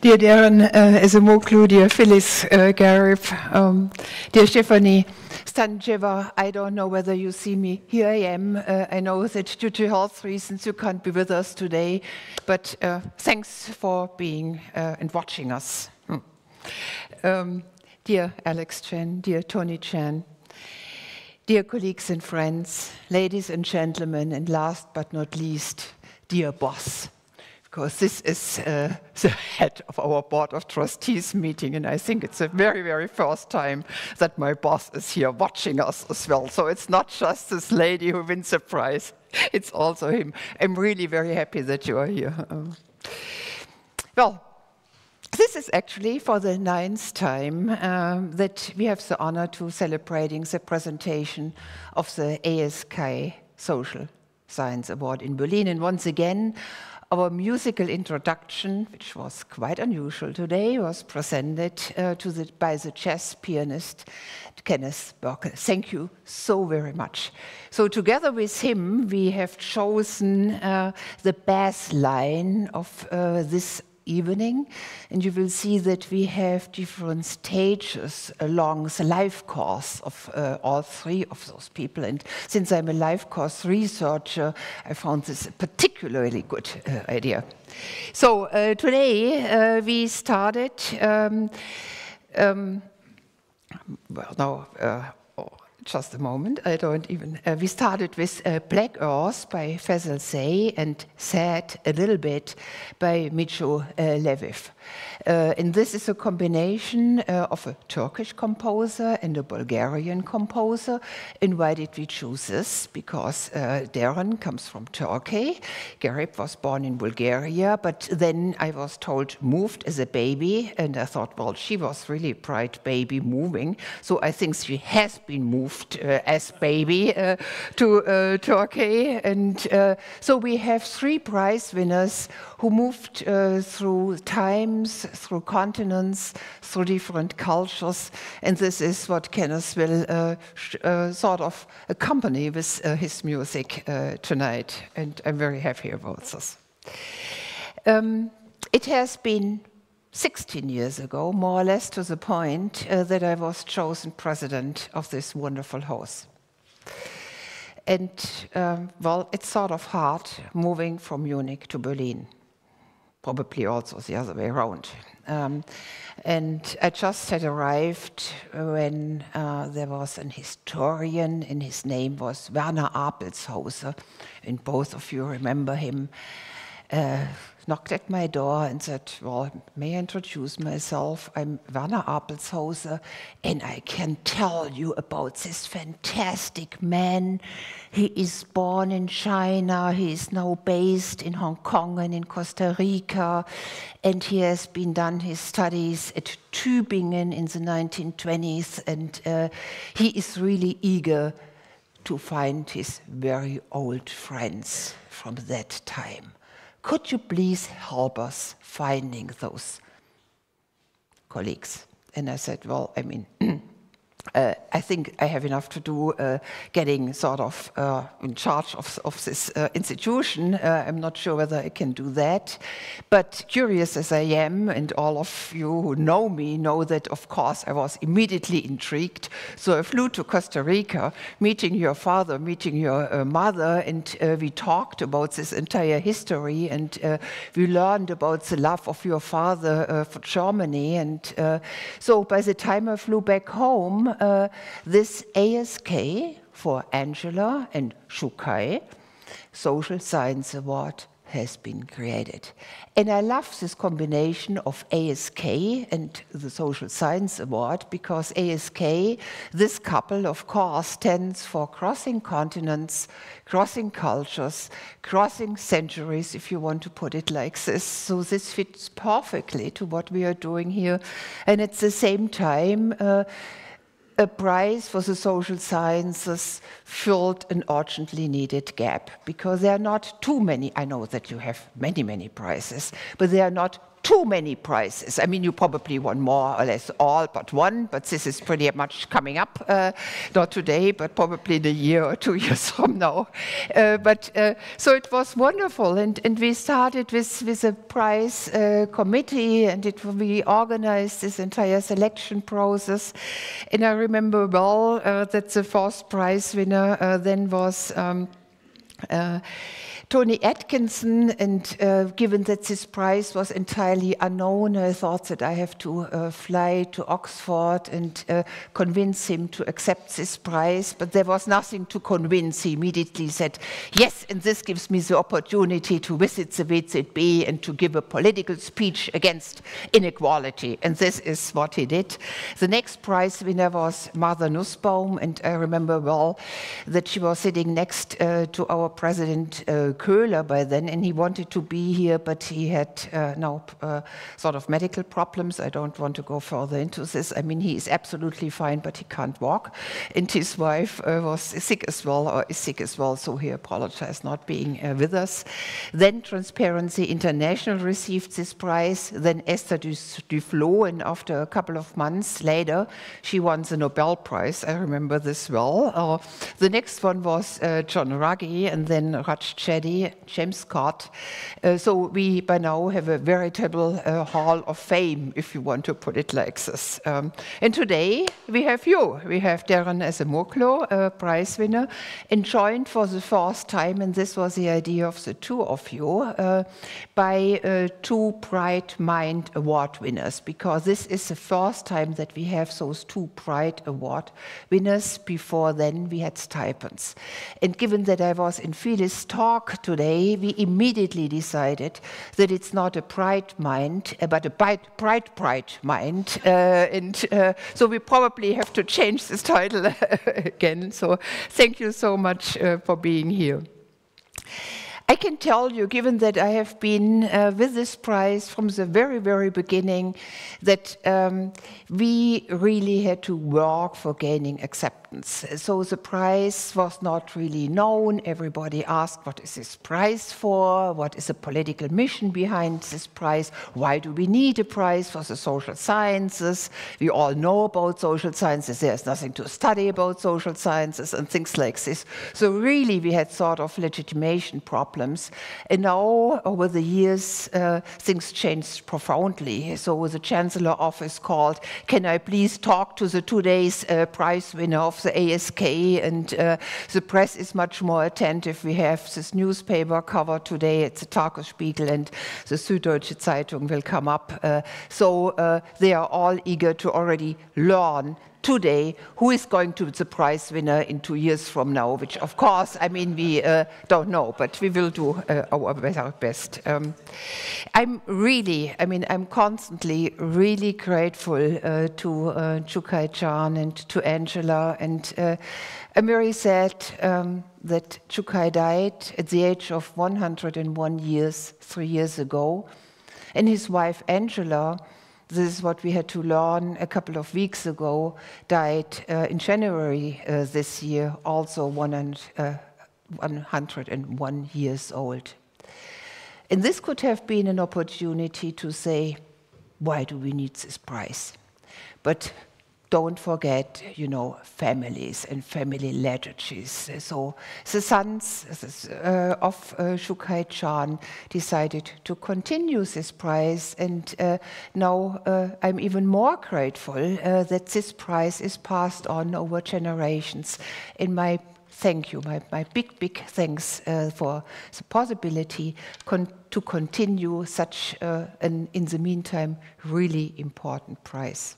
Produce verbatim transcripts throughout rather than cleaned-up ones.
Dear Daron uh, Acemoglu, dear Filiz uh, Garip, um, dear Stefanie Stantcheva, I don't know whether you see me. Here I am. Uh, I know that due to health reasons you can't be with us today, but uh, thanks for being uh, and watching us. Hmm. Um, dear Alex Chen, dear Tony Chan, dear colleagues and friends, ladies and gentlemen, and last but not least, dear boss. Because this is uh, the head of our Board of Trustees meeting, and I think it's the very, very first time that my boss is here watching us as well. So it's not just this lady who wins the prize, it's also him. I'm really very happy that you are here. Um, well, this is actually for the ninth time um, that we have the honor to celebrating the presentation of the A S K Social Science Award in Berlin. And once again, our musical introduction, which was quite unusual today, was presented uh, to the, by the jazz pianist Kenneth Burke. Thank you so very much. So together with him, we have chosen uh, the bass line of uh, this evening, and you will see that we have different stages along the life course of uh, all three of those people. And since I'm a life course researcher, I found this a particularly good uh, idea. So uh, today uh, we started, um, um, well, no, uh, oh, just a moment, I don't even, uh, we started with uh, Black Earth by Faisal Say and Sad a little bit by Micho uh, Leviev. Uh, and this is a combination uh, of a Turkish composer and a Bulgarian composer. And why did we choose this? Because uh, Daron comes from Turkey. Garip was born in Bulgaria, but then I was told moved as a baby, and I thought, well, she was really a bright baby moving, so I think she has been moved uh, as baby uh, to uh, Turkey. And uh, so we have three prize winners who moved uh, through times, through continents, through different cultures, and this is what Kenneth will uh, uh, sort of accompany with uh, his music uh, tonight, and I'm very happy about this. Um, it has been sixteen years ago, more or less to the point, uh, that I was chosen president of this wonderful house. And, um, well, it's sort of hard moving from Munich to Berlin. Probably also the other way around. Um, and I just had arrived when uh, there was an historian, and his name was Werner Apelshauser, and both of you remember him, uh, knocked at my door and said, well, may I introduce myself? I'm Werner Apelshauser, and I can tell you about this fantastic man. He is born in China, he is now based in Hong Kong and in Costa Rica, and he has been done his studies at Tübingen in the nineteen twenties, and uh, he is really eager to find his very old friends from that time. Could you please help us finding those colleagues? And I said, well, I mean, uh, I think I have enough to do uh, getting sort of uh, in charge of, of this uh, institution. Uh, I'm not sure whether I can do that. But curious as I am, and all of you who know me know that, of course, I was immediately intrigued. So I flew to Costa Rica, meeting your father, meeting your uh, mother, and uh, we talked about this entire history, and uh, we learned about the love of your father uh, for Germany. And uh, so by the time I flew back home, Uh, this A S K for Angela and Shukai Social Science Award has been created. And I love this combination of A S K and the Social Science Award, because A S K, this couple, of course, stands for crossing continents, crossing cultures, crossing centuries, if you want to put it like this. So this fits perfectly to what we are doing here. And at the same time, uh, a prize for the social sciences filled an urgently needed gap, because there are not too many. I know that you have many, many prizes, but there are not too many prizes. I mean, you probably won more or less all but one, but this is pretty much coming up, uh, not today, but probably in a year or two years from now. Uh, but uh, so it was wonderful, and, and we started with, with a prize uh, committee, and it, we organized this entire selection process. And I remember well uh, that the first prize winner uh, then was um, uh, Tony Atkinson, and uh, given that this prize was entirely unknown, I thought that I have to uh, fly to Oxford and uh, convince him to accept this prize, but there was nothing to convince. He immediately said, yes, and this gives me the opportunity to visit the V Z B and to give a political speech against inequality, and this is what he did. The next prize winner was Martha Nussbaum, and I remember well that she was sitting next uh, to our president uh, Köhler by then, and he wanted to be here, but he had uh, now uh, sort of medical problems. I don't want to go further into this. I mean, he is absolutely fine, but he can't walk. And his wife uh, was sick as well, or is sick as well, so he apologized not being uh, with us. Then Transparency International received this prize, then Esther Duflo, and after a couple of months later, she won the Nobel Prize. I remember this well. Uh, the next one was uh, John Ruggie, and then Raj Chetty, James Scott. Uh, so we by now have a veritable uh, hall of fame, if you want to put it like this. Um, and today we have you. We have Daron Acemoglu, a prize winner, and joined for the first time, and this was the idea of the two of you, uh, by uh, two Bright Mind Award winners, because this is the first time that we have those two Bright Award winners. Before then we had stipends. And given that I was in Filiz talk today, we immediately decided that it's not a bright mind, uh, but a bright, bright, bright mind. Uh, and uh, so we probably have to change this title again. So thank you so much uh, for being here. I can tell you, given that I have been uh, with this prize from the very, very beginning, that um, we really had to work for gaining acceptance. So the prize was not really known. Everybody asked, what is this prize for? What is the political mission behind this prize? Why do we need a prize for the social sciences? We all know about social sciences. There's nothing to study about social sciences and things like this. So really, we had sort of legitimation problems. And now, over the years, uh, things changed profoundly. So the Chancellor Office called, can I please talk to the today's uh, prize winner of the A S K? And uh, the press is much more attentive. We have this newspaper cover today. It's the Tagesspiegel, and the Süddeutsche Zeitung will come up. Uh, so uh, they are all eager to already learn today who is going to be the prize winner in two years from now, which of course, I mean, we uh, don't know, but we will do uh, our best. Um, I'm really, I mean, I'm constantly really grateful uh, to uh, Chukai-chan and to Angela, and uh, I'm very sad um, that Chukai died at the age of one hundred and one years, three years ago, and his wife Angela, this is what we had to learn a couple of weeks ago, died uh, in January uh, this year, also one hundred and one years old. And this could have been an opportunity to say, why do we need this prize? But don't forget, you know, families and family liturgies. So the sons uh, of uh, Chukai-chan decided to continue this prize, and uh, now uh, I'm even more grateful uh, that this prize is passed on over generations. And my thank you, my, my big, big thanks uh, for the possibility con to continue such uh, an, in the meantime, really important prize.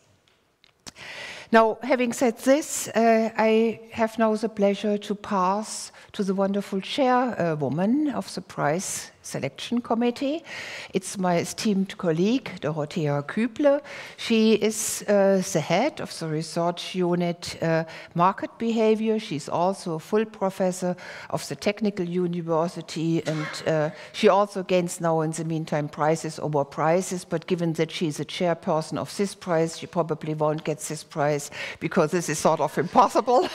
Now, having said this, uh, I have now the pleasure to pass to the wonderful chairwoman of the prize selection committee. It's my esteemed colleague, Dorothea Küble. She is uh, the head of the research unit uh, Market Behavior. She's also a full professor of the Technical University, and uh, she also gains now in the meantime prizes over prizes, but given that she's a chairperson of this prize, she probably won't get this prize because this is sort of impossible.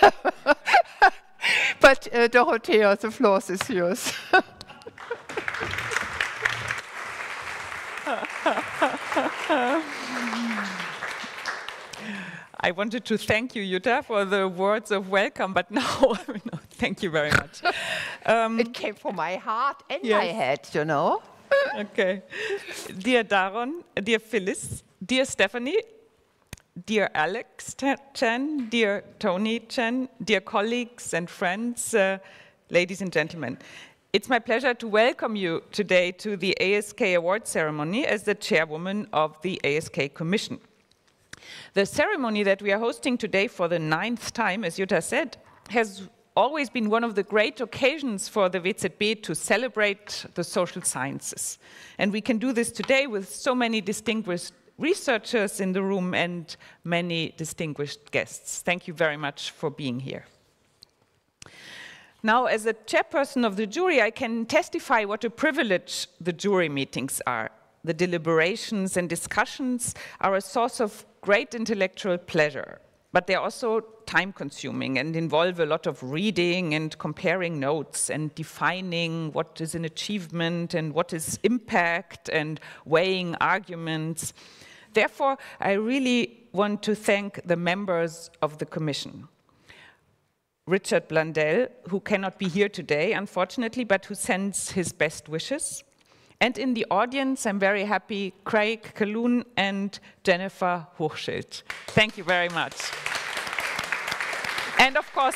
But uh, Dorothea, the floor is yours. I wanted to thank you, Jutta, for the words of welcome, but no, no thank you very much. Um, it came from my heart and yes. my head, you know. Okay. Dear Daron, dear Filiz, dear Stefanie, dear Alex Chen, dear Tony Chen, dear colleagues and friends, uh, ladies and gentlemen. It's my pleasure to welcome you today to the A S K Award ceremony as the chairwoman of the A S K Commission. The ceremony that we are hosting today for the ninth time, as Jutta said, has always been one of the great occasions for the W Z B to celebrate the social sciences. And we can do this today with so many distinguished researchers in the room and many distinguished guests. Thank you very much for being here. Now, as a chairperson of the jury, I can testify what a privilege the jury meetings are. The deliberations and discussions are a source of great intellectual pleasure, but they're also time-consuming and involve a lot of reading and comparing notes and defining what is an achievement and what is impact and weighing arguments. Therefore, I really want to thank the members of the Commission. Richard Blundell, who cannot be here today, unfortunately, but who sends his best wishes. And in the audience, I'm very happy, Craig Kalun and Jennifer Hochschild. Thank you very much. And of course,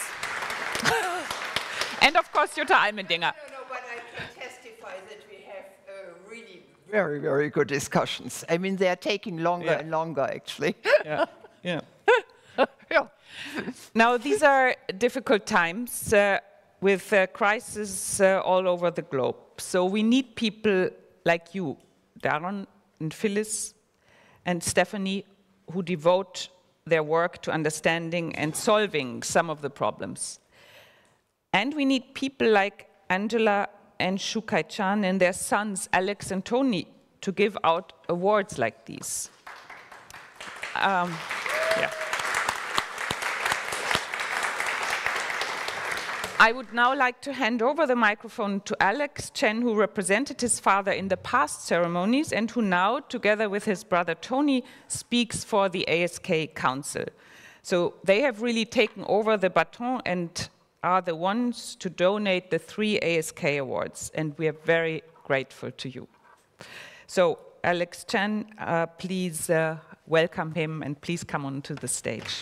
and of course, Jutta Almendinger. No, no, but I can testify that we have uh, really very, very good discussions. I mean, they are taking longer yeah. and longer, actually. Yeah, yeah. Yeah. Now, these are difficult times uh, with uh, crises uh, all over the globe. So we need people like you, Daron and Filiz and Stefanie, who devote their work to understanding and solving some of the problems. And we need people like Angela and Shukai Chan and their sons, Alex and Tony, to give out awards like these. Um, yeah. I would now like to hand over the microphone to Alex Chen, who represented his father in the past ceremonies and who now, together with his brother Tony, speaks for the A S K Council. So they have really taken over the baton and are the ones to donate the three A S K Awards, and we are very grateful to you. So Alex Chen, uh, please uh, welcome him and please come on to the stage.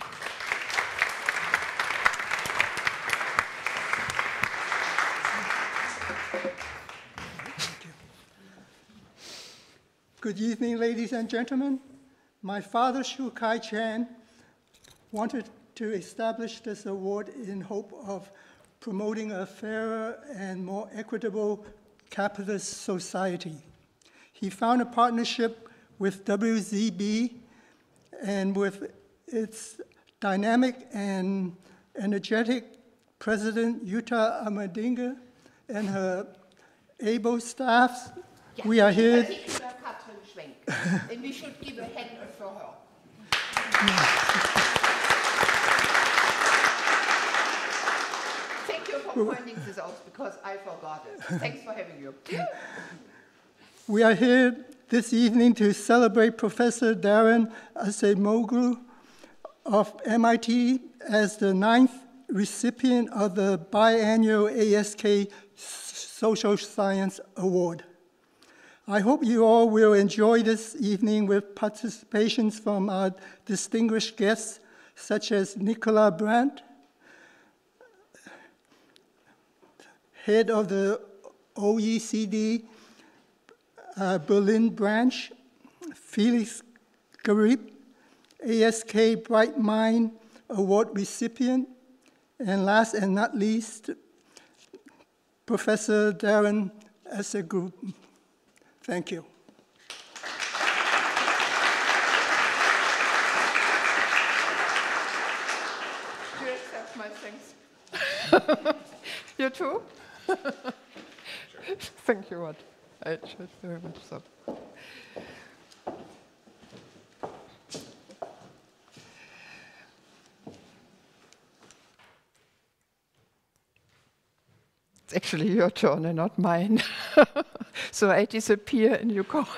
Good evening, ladies and gentlemen. My father, Shukai Chan, wanted to establish this award in hope of promoting a fairer and more equitable capitalist society. He found a partnership with W Z B, and with its dynamic and energetic president, Jutta Almendinger, and her able staff, yeah, we are here. And we should give a hand for her. Thank you for pointing this out, because I forgot it. Thanks for having you. We are here this evening to celebrate Professor Daron Acemoglu of M I T as the ninth recipient of the biannual A S K Social Science Award. I hope you all will enjoy this evening with participations from our distinguished guests, such as Nicola Brandt, head of the O E C D uh, Berlin branch, Filiz Garip, A S K Bright Mind Award recipient, and last and not least, Professor Daron Acemoglu. Thank you. Do you accept my thanks? You too? Thank you, what? I should very much so. It's actually your turn and not mine. So I disappear and you go.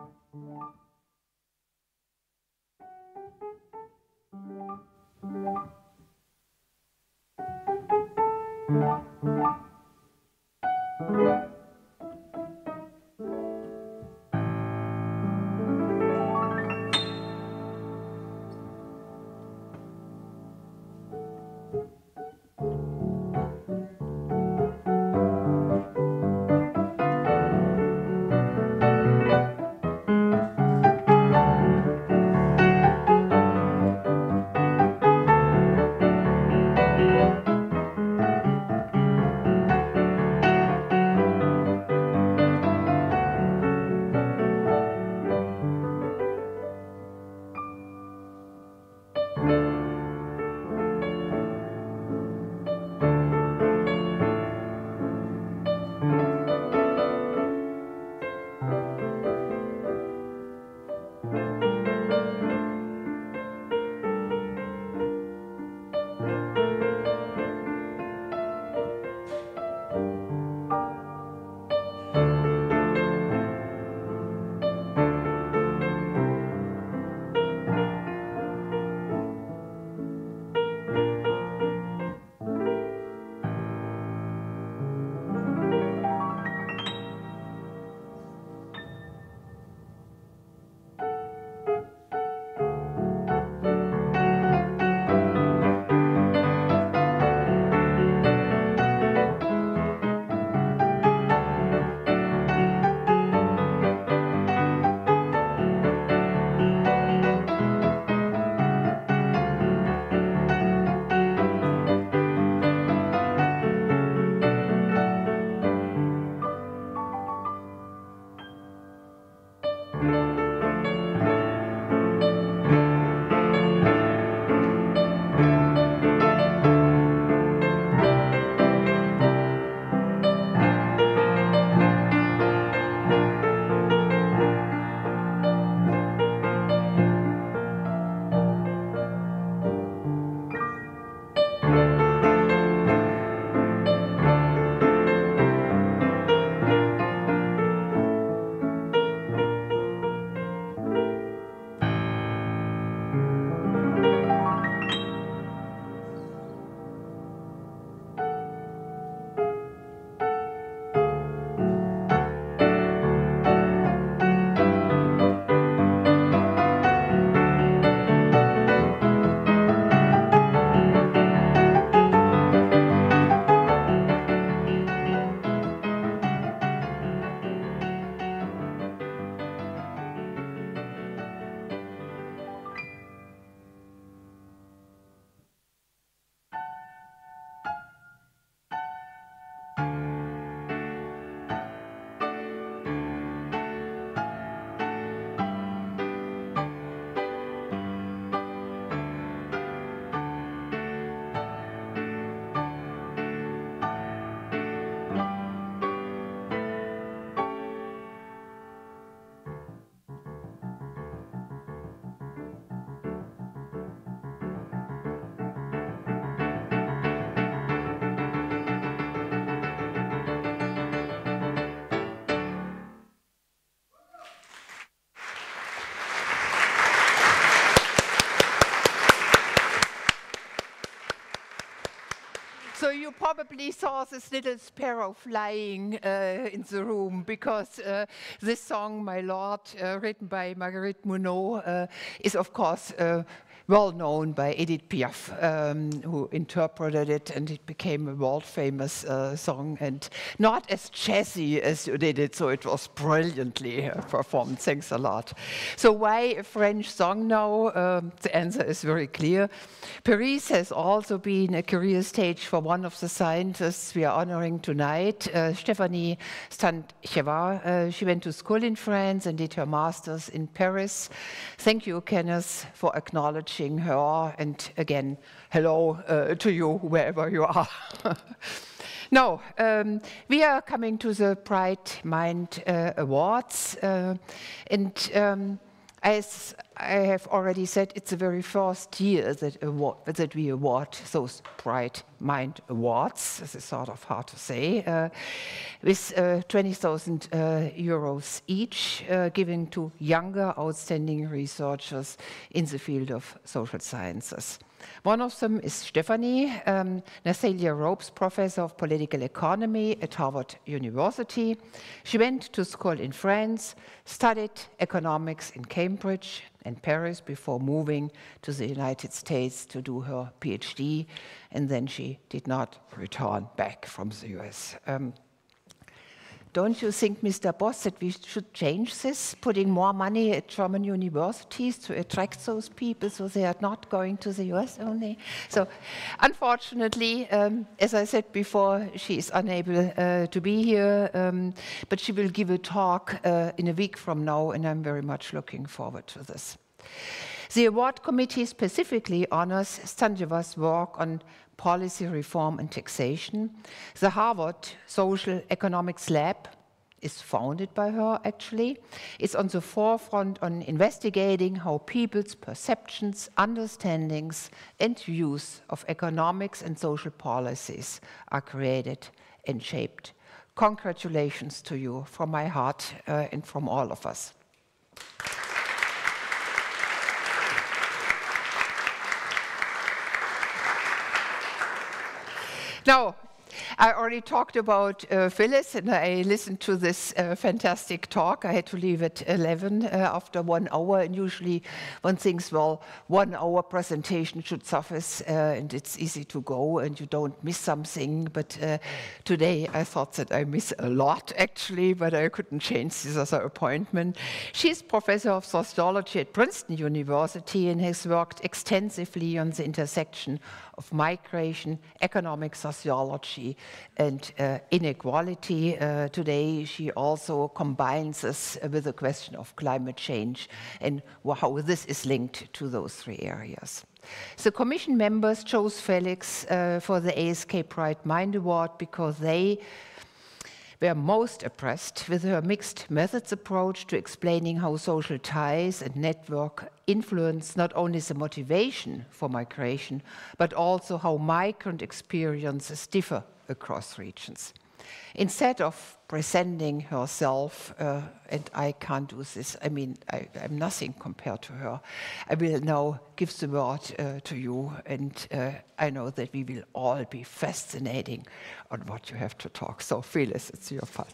So you probably saw this little sparrow flying uh, in the room, because uh, this song, My Lord, uh, written by Marguerite Monod, uh, is of course uh, well known by Edith Piaf, um, who interpreted it, and it became a world-famous uh, song, and not as jazzy as you did it, so it was brilliantly uh, performed. Thanks a lot. So why a French song now? Um, the answer is very clear. Paris has also been a career stage for one of the scientists we are honoring tonight, uh, Stefanie Stantcheva. Uh, she went to school in France and did her master's in Paris. Thank you, Kenneth, for acknowledging her, and again, hello uh, to you wherever you are. Now, um, we are coming to the Bright Mind uh, Awards, uh, and um, As I have already said, it's the very first year that, award, that we award those Bright Mind Awards. This is sort of hard to say. Uh, with uh, twenty thousand uh, euros each, uh, given to younger outstanding researchers in the field of social sciences. One of them is Stefanie, um, Nathalia Rope's professor of political economy at Harvard University. She went to school in France, studied economics in Cambridge and Paris before moving to the United States to do her PhD, and then she did not return back from the U S. Um, Don't you think, Mister Boss, that we should change this, putting more money at German universities to attract those people so they are not going to the U S only? So, unfortunately, um, as I said before, she is unable uh, to be here, um, but she will give a talk uh, in a week from now, and I'm very much looking forward to this. The award committee specifically honors Stantcheva's work on policy reform and taxation. The Harvard Social Economics Lab is founded by her, actually. It's on the forefront on investigating how people's perceptions, understandings, and views of economics and social policies are created and shaped. Congratulations to you from my heart uh, and from all of us. Now, I already talked about uh, Filiz, and I listened to this uh, fantastic talk. I had to leave at eleven uh, after one hour, and usually one thinks, well, one hour presentation should suffice, uh, and it's easy to go, and you don't miss something. But uh, today I thought that I miss a lot, actually, but I couldn't change this other appointment. She's professor of sociology at Princeton University and has worked extensively on the intersection of migration, economic sociology, and uh, inequality. Uh, today, she also combines this with the question of climate change and how this is linked to those three areas. The commission members chose Filiz uh, for the A S K Bright Mind Award because they were most impressed with her mixed methods approach to explaining how social ties and network influence not only the motivation for migration, but also how migrant experiences differ across regions. Instead of presenting herself, uh, and I can't do this, I mean, I, I'm nothing compared to her, I will now give the word uh, to you, and uh, I know that we will all be fascinating on what you have to talk. So, Filiz, it's your part.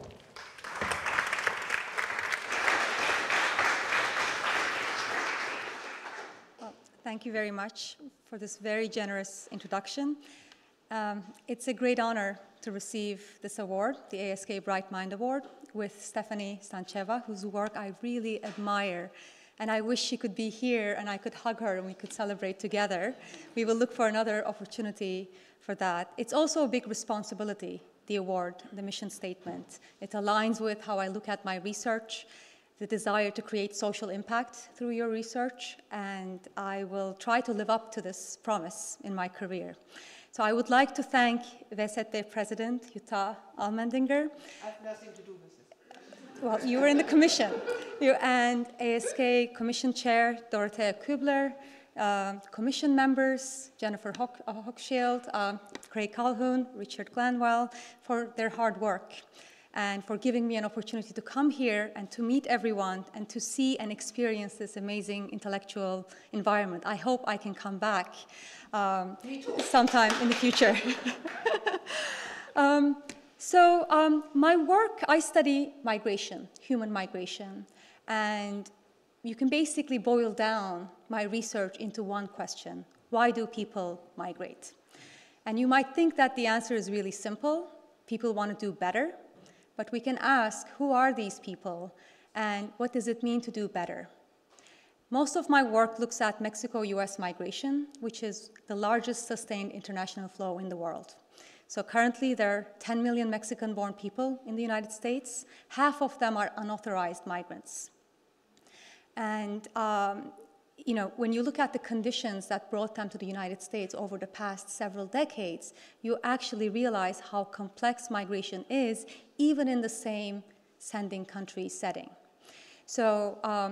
Well, thank you very much for this very generous introduction. Um, it's a great honor to receive this award, the A S K Bright Mind Award, with Stefanie Stantcheva, whose work I really admire. And I wish she could be here and I could hug her and we could celebrate together. We will look for another opportunity for that. It's also a big responsibility, the award, the mission statement. It aligns with how I look at my research, the desire to create social impact through your research, and I will try to live up to this promise in my career. So I would like to thank V S T President Jutta Allmendinger. I have nothing to do with this. Well, you were in the commission. You and A S K Commission Chair Dorothea Kübler, uh, commission members Jennifer Hoch uh, Hochschild, uh, Craig Calhoun, Richard Glanwell, for their hard work and for giving me an opportunity to come here and to meet everyone and to see and experience this amazing intellectual environment. I hope I can come back um, sometime in the future. um, so um, my work, I study migration, human migration, and you can basically boil down my research into one question: why do people migrate? And you might think that the answer is really simple. People want to do better. But we can ask, who are these people and what does it mean to do better? Most of my work looks at Mexico U S migration, which is the largest sustained international flow in the world. So currently there are ten million Mexican-born people in the United States. Half of them are unauthorized migrants. And um, you know, when you look at the conditions that brought them to the United States over the past several decades, you actually realize how complex migration is, even in the same sending country setting. So um,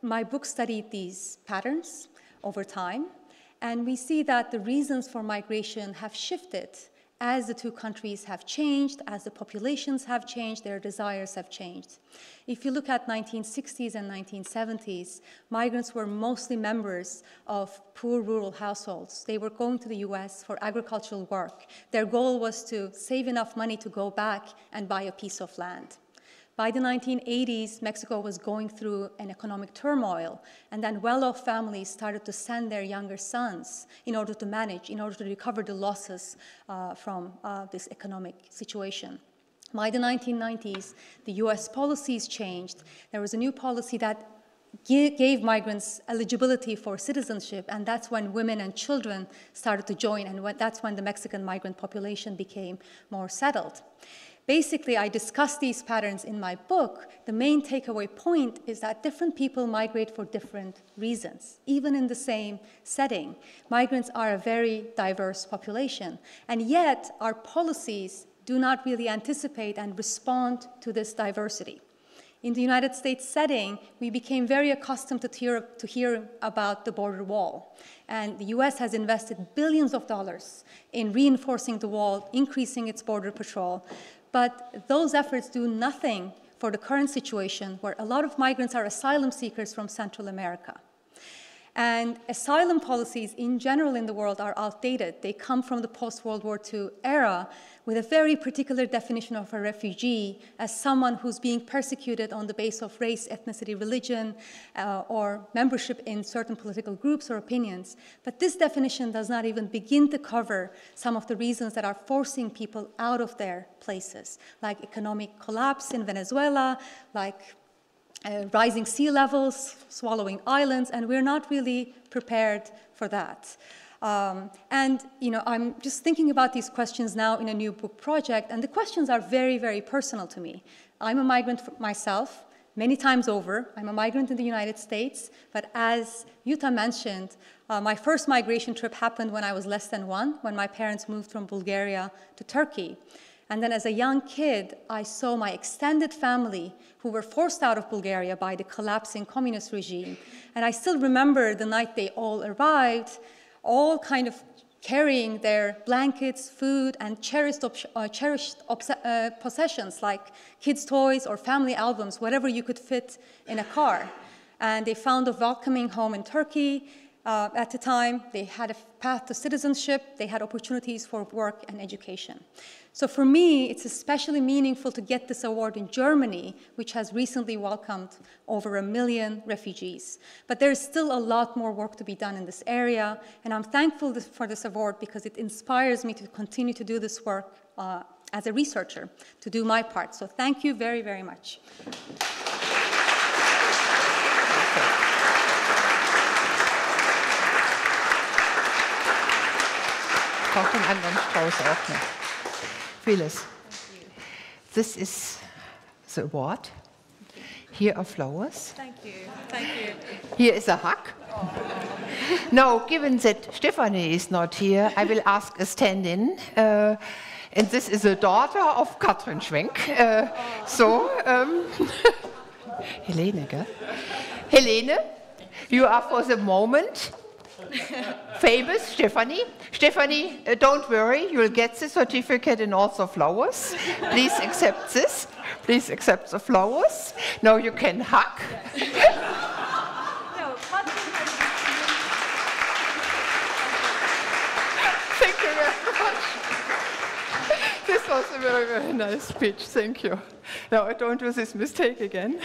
my book studied these patterns over time, and we see that the reasons for migration have shifted as the two countries have changed, as the populations have changed, their desires have changed. If you look at nineteen sixties and nineteen seventies, migrants were mostly members of poor rural households. They were going to the U S for agricultural work. Their goal was to save enough money to go back and buy a piece of land. By the nineteen eighties, Mexico was going through an economic turmoil, and then well-off families started to send their younger sons in order to manage, in order to recover the losses uh, from uh, this economic situation. By the nineteen nineties, the U S policies changed. There was a new policy that gave migrants eligibility for citizenship, and that's when women and children started to join, and that's when the Mexican migrant population became more settled. Basically, I discuss these patterns in my book. The main takeaway point is that different people migrate for different reasons. Even in the same setting, migrants are a very diverse population, and yet our policies do not really anticipate and respond to this diversity. In the United States setting, we became very accustomed to hear, to hear about the border wall. And the U S has invested billions of dollars in reinforcing the wall, increasing its border patrol. But those efforts do nothing for the current situation where a lot of migrants are asylum seekers from Central America. And asylum policies in general in the world are outdated. They come from the post-World War Two era with a very particular definition of a refugee as someone who's being persecuted on the basis of race, ethnicity, religion, uh, or membership in certain political groups or opinions. But this definition does not even begin to cover some of the reasons that are forcing people out of their places, like economic collapse in Venezuela, like Uh, rising sea levels, swallowing islands, and we're not really prepared for that. Um, and, you know, I'm just thinking about these questions now in a new book project, and the questions are very, very personal to me. I'm a migrant myself, many times over. I'm a migrant in the United States, but as Yuta mentioned, uh, my first migration trip happened when I was less than one, when my parents moved from Bulgaria to Turkey. And then as a young kid, I saw my extended family who were forced out of Bulgaria by the collapsing communist regime. And I still remember the night they all arrived, all kind of carrying their blankets, food, and cherished, uh, cherished uh, possessions like kids' toys or family albums, whatever you could fit in a car. And they found a welcoming home in Turkey. Uh, at the time, they had a path to citizenship, they had opportunities for work and education. So for me, it's especially meaningful to get this award in Germany, which has recently welcomed over a million refugees. But there is still a lot more work to be done in this area, and I'm thankful this, for this award because it inspires me to continue to do this work uh, as a researcher, to do my part. So thank you very, very much. Filiz, this is the award. Here are flowers. Thank you. Thank you. Here is a hug. Oh. Now, given that Stefanie is not here, I will ask a stand-in. Uh, and this is a daughter of Katrin Schwenk. Uh, oh. So, um, Helene, gell? Helene, you are for the moment famous, Stefanie. Stefanie, uh, don't worry, you'll get the certificate and also flowers. Please accept this. Please accept the flowers. Now you can hug. No, Thank you very much. This was a very, very nice speech. Thank you. Now I don't do this mistake again.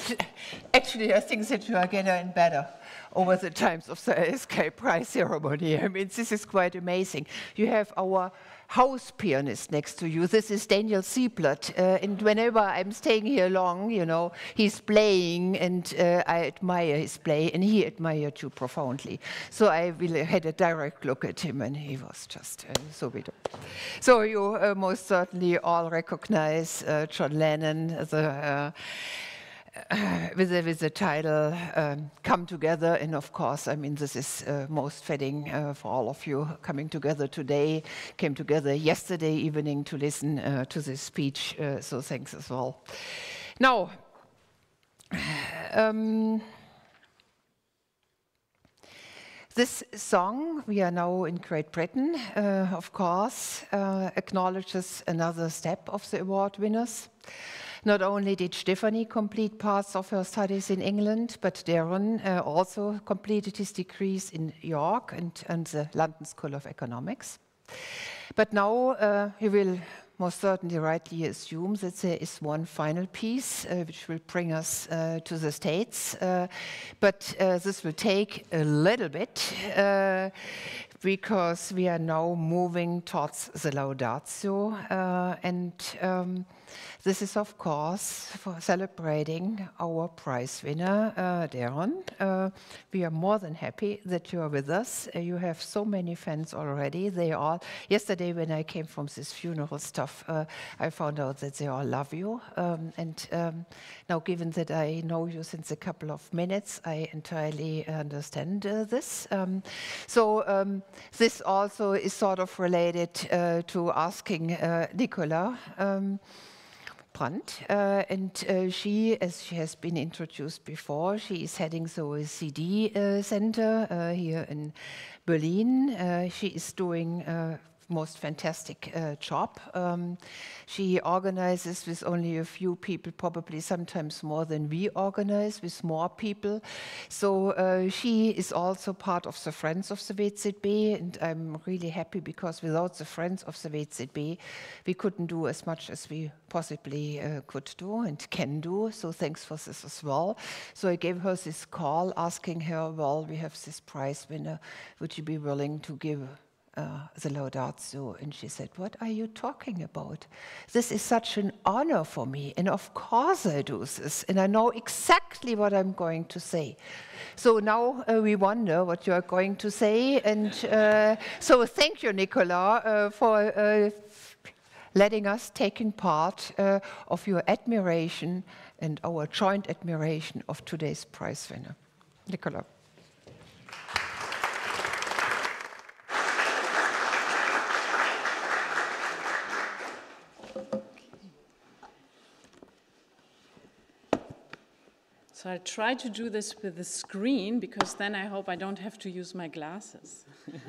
actually, I think that you are getting better over the times of the A S K Prize ceremony. I mean, this is quite amazing. You have our house pianist next to you. This is Daniel Siebert, uh, and whenever I'm staying here long, you know, he's playing, and uh, I admire his play, and he admired you profoundly. So I really had a direct look at him, and he was just uh, so good. So you uh, most certainly all recognize uh, John Lennon, the uh, Uh, with, the, with the title um, Come Together, and of course, I mean, this is uh, most fitting uh, for all of you coming together today, came together yesterday evening to listen uh, to this speech, uh, so thanks as well. Now, um, this song, we are now in Great Britain, uh, of course, uh, acknowledges another step of the award winners. Not only did Stefanie complete parts of her studies in England, but Daron uh, also completed his degrees in York and, and the London School of Economics. But now uh, you will most certainly rightly assume that there is one final piece uh, which will bring us uh, to the States. Uh, but uh, this will take a little bit uh, because we are now moving towards the Laudatio, uh, and um, this is, of course, for celebrating our prize winner, uh, Daron. Uh, we are more than happy that you are with us. Uh, you have so many fans already. They all, yesterday when I came from this funeral stuff, uh, I found out that they all love you. Um, and um, now, given that I know you since a couple of minutes, I entirely understand uh, this. Um, so um, this also is sort of related uh, to asking uh, Nicola um, Brandt, uh, and uh, she, as she has been introduced before, she is heading the O E C D uh, Center uh, here in Berlin. Uh, she is doing a most fantastic uh, job. Um, she organizes with only a few people, probably sometimes more than we organize, with more people. So uh, she is also part of the Friends of the W Z B, and I'm really happy because without the Friends of the W Z B, we couldn't do as much as we possibly uh, could do and can do. So thanks for this as well. So I gave her this call asking her, well, we have this prize winner, would you be willing to give Uh, the Laudatio? And she said, what are you talking about? This is such an honor for me, and of course I do this, and I know exactly what I'm going to say. So now uh, we wonder what you are going to say, and uh, so thank you, Nicola, uh, for uh, letting us taking part uh, of your admiration and our joint admiration of today's prize winner. Nicola. So I'll try to do this with the screen, because then I hope I don't have to use my glasses.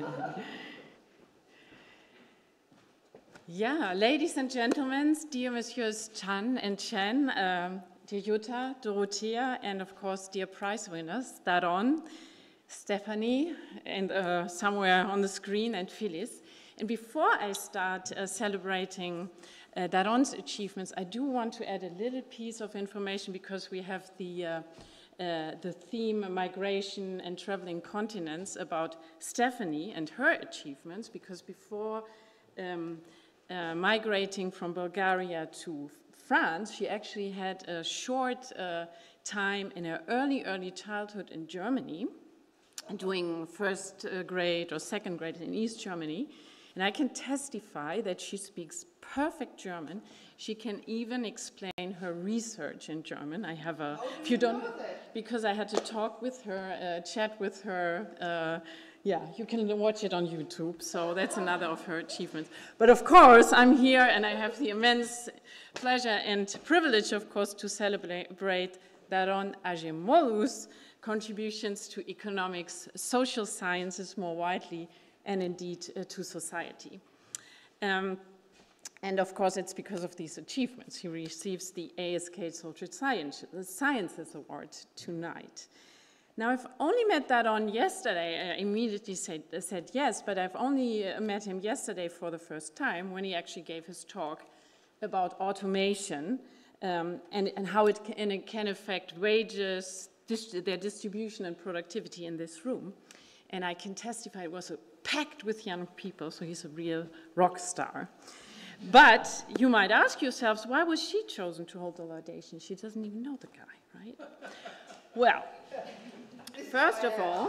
Yeah, ladies and gentlemen, dear Messieurs Chan and Chen, um, dear Jutta, Dorothea, and of course, dear prize winners, Daron, Stefanie, and uh, somewhere on the screen, and Filiz. And before I start uh, celebrating Uh, Daron's achievements, I do want to add a little piece of information, because we have the, uh, uh, the theme migration and traveling continents about Stefanie and her achievements, because before um, uh, migrating from Bulgaria to France, she actually had a short uh, time in her early, early childhood in Germany, doing first uh, grade or second grade in East Germany. And I can testify that she speaks perfect German. She can even explain her research in German. I have a, if you don't, because I had to talk with her, uh, chat with her. Uh, yeah, you can watch it on YouTube. So that's another of her achievements. But of course, I'm here, and I have the immense pleasure and privilege, of course, to celebrate Daron Acemoglu's contributions to economics, social sciences more widely, and indeed uh, to society. Um, and of course, it's because of these achievements he receives the A S K Social Science, Sciences Award tonight. Now, I've only met Daron yesterday. I immediately said, said yes, but I've only met him yesterday for the first time, when he actually gave his talk about automation um, and, and how it can, and it can affect wages, dis their distribution and productivity in this room. And I can testify it was a packed with young people, so he's a real rock star. But you might ask yourselves, why was she chosen to hold the laudation? She doesn't even know the guy, right? Well, first of all,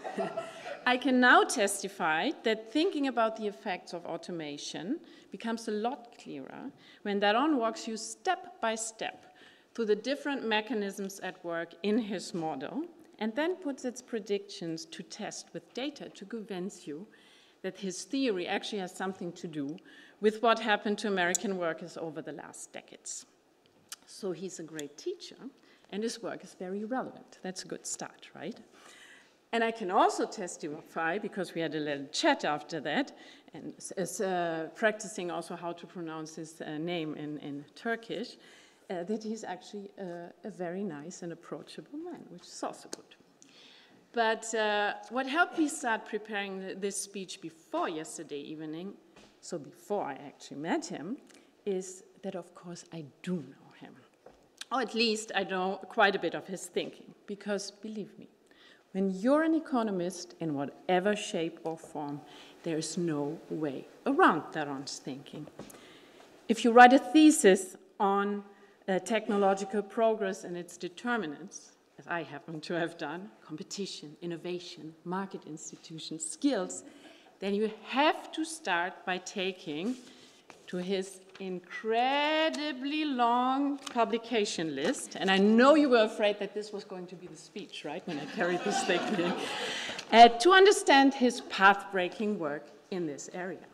I can now testify that thinking about the effects of automation becomes a lot clearer when Daron walks you step by step through the different mechanisms at work in his model, and then puts its predictions to test with data to convince you that his theory actually has something to do with what happened to American workers over the last decades. So he's a great teacher, and his work is very relevant. That's a good start, right? And I can also testify, because we had a little chat after that, and uh, practicing also how to pronounce his uh, name in, in Turkish, uh, that he's actually uh, a very nice and approachable man, which is also good. But uh, what helped me start preparing this speech before yesterday evening, so before I actually met him, is that of course I do know him. Or at least I know quite a bit of his thinking, because believe me, when you're an economist in whatever shape or form, there's no way around Daron's thinking. If you write a thesis on uh, technological progress and its determinants, as I happen to have done, competition, innovation, market institutions, skills, then you have to start by taking to his incredibly long publication list. And I know you were afraid that this was going to be the speech, right, when I carried this thing in, uh, to understand his path-breaking work in this area.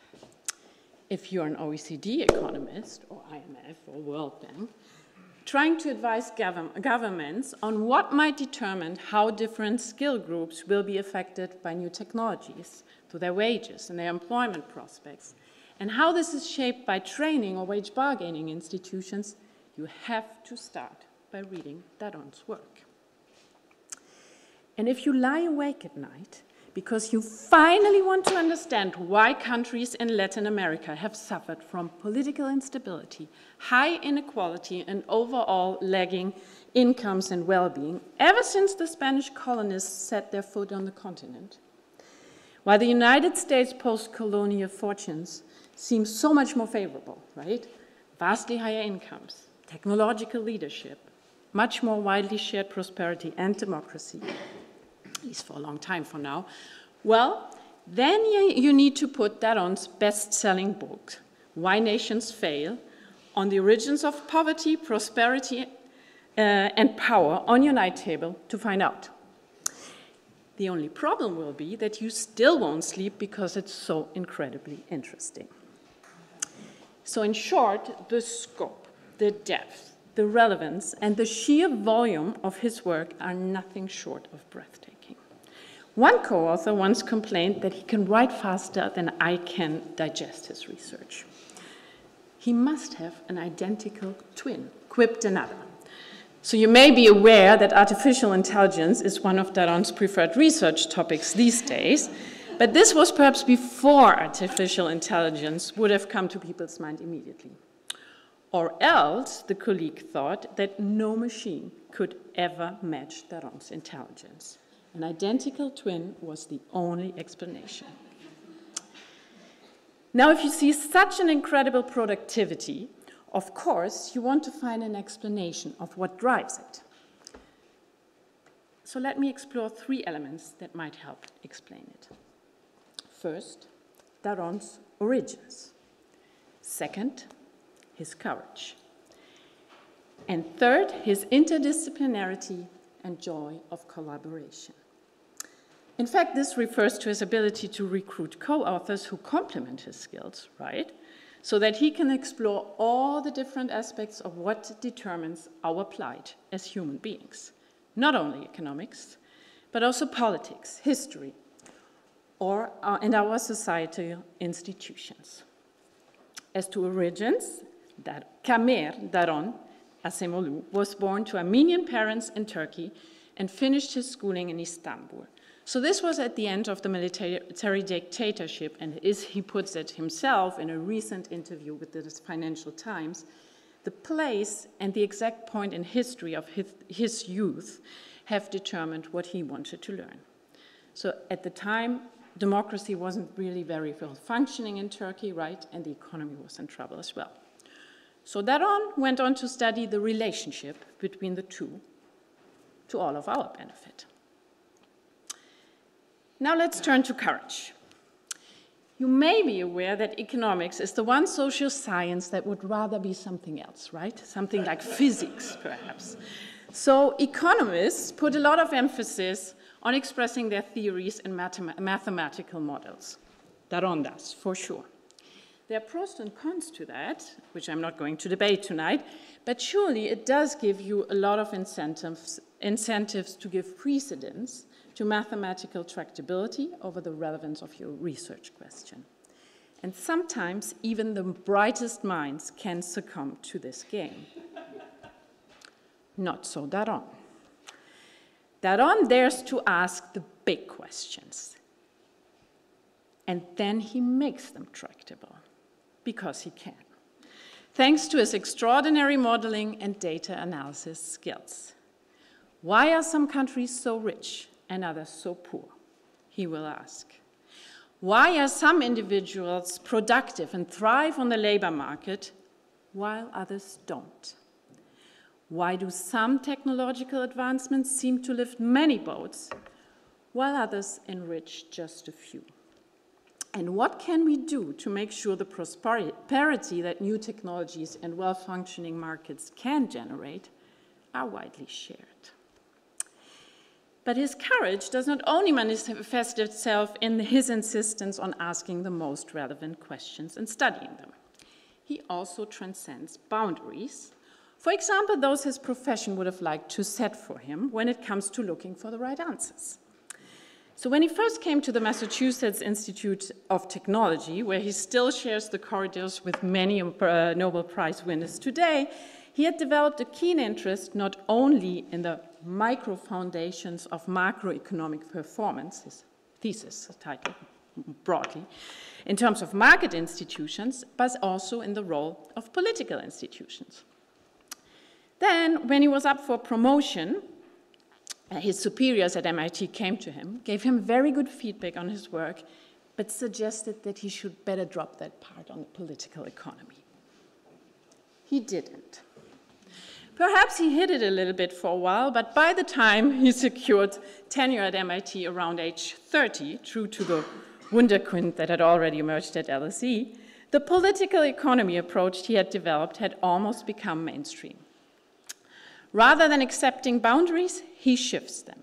If you're an O E C D economist, or I M F, or World Bank, trying to advise gov governments on what might determine how different skill groups will be affected by new technologies, to their wages and their employment prospects, and how this is shaped by training or wage bargaining institutions, you have to start by reading Daron's work. And if you lie awake at night because you finally want to understand why countries in Latin America have suffered from political instability, high inequality, and overall lagging incomes and well-being ever since the Spanish colonists set their foot on the continent, while the United States post-colonial fortunes seem so much more favorable, right? Vastly higher incomes, technological leadership, much more widely shared prosperity and democracy, at least for a long time for now, well, then you, you need to put Daron's best-selling book, Why Nations Fail, on the origins of poverty, prosperity, uh, and power on your night table to find out. The only problem will be that you still won't sleep because it's so incredibly interesting. So in short, the scope, the depth, the relevance, and the sheer volume of his work are nothing short of breathtaking. One co-author once complained that he can write faster than I can digest his research. He must have an identical twin, quipped another. So you may be aware that artificial intelligence is one of Daron's preferred research topics these days, but this was perhaps before artificial intelligence would have come to people's mind immediately. Or else the colleague thought that no machine could ever match Daron's intelligence. An identical twin was the only explanation. Now, if you see such an incredible productivity, of course, you want to find an explanation of what drives it. So let me explore three elements that might help explain it. First, Daron's origins. Second, his courage. And third, his interdisciplinarity and joy of collaboration. In fact, this refers to his ability to recruit co-authors who complement his skills, right? So that he can explore all the different aspects of what determines our plight as human beings. Not only economics, but also politics, history, or our, and our societal institutions. As to origins, that Kamer Daron Acemoglu was born to Armenian parents in Turkey and finished his schooling in Istanbul. So this was at the end of the military dictatorship, and as he puts it himself in a recent interview with the Financial Times, The place and the exact point in history of his, his youth have determined what he wanted to learn. So at the time, democracy wasn't really very well functioning in Turkey, right? And the economy was in trouble as well. So Daron went on to study the relationship between the two to all of our benefit. Now let's turn to courage. You may be aware that economics is the one social science that would rather be something else, right? Something like physics, perhaps. So economists put a lot of emphasis on expressing their theories in mathem- mathematical models. Daron does, for sure. There are pros and cons to that, which I'm not going to debate tonight, but surely it does give you a lot of incentives, incentives to give precedence to mathematical tractability over the relevance of your research question. And sometimes even the brightest minds can succumb to this game. Not so Daron. Daron dares to ask the big questions. And then he makes them tractable, because he can, thanks to his extraordinary modeling and data analysis skills. Why are some countries so rich and others so poor? He will ask. Why are some individuals productive and thrive on the labor market while others don't? Why do some technological advancements seem to lift many boats while others enrich just a few? And what can we do to make sure the prosperity that new technologies and well-functioning markets can generate are widely shared? But his courage does not only manifest itself in his insistence on asking the most relevant questions and studying them. He also transcends boundaries. For example, those his profession would have liked to set for him when it comes to looking for the right answers. So when he first came to the Massachusetts Institute of Technology, where he still shares the corridors with many uh, Nobel Prize winners today, he had developed a keen interest not only in the micro foundations of macroeconomic performance, his thesis title broadly, in terms of market institutions, but also in the role of political institutions. Then, when he was up for promotion, his superiors at M I T came to him, gave him very good feedback on his work, but suggested that he should better drop that part on the political economy. He didn't. Perhaps he hid it a little bit for a while, but by the time he secured tenure at M I T around age thirty, true to the wunderkind that had already emerged at L S E, the political economy approach he had developed had almost become mainstream. Rather than accepting boundaries, he shifts them.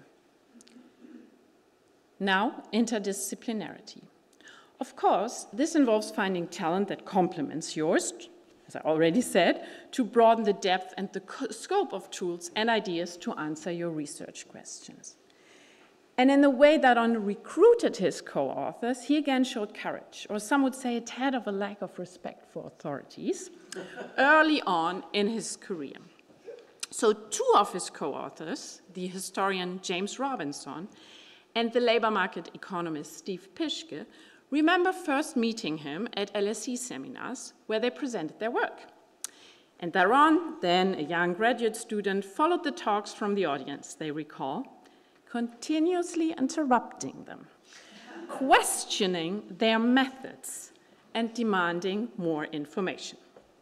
Now, interdisciplinarity. Of course, this involves finding talent that complements yours, as I already said, to broaden the depth and the scope of tools and ideas to answer your research questions. And in the way that Daron recruited his co-authors, he again showed courage, or some would say a tad of a lack of respect for authorities, early on in his career. So two of his co-authors, the historian James Robinson and the labor market economist Steve Pischke, remember first meeting him at L S E seminars where they presented their work. And Daron, then a young graduate student, followed the talks from the audience, they recall, continuously interrupting them, questioning their methods, and demanding more information.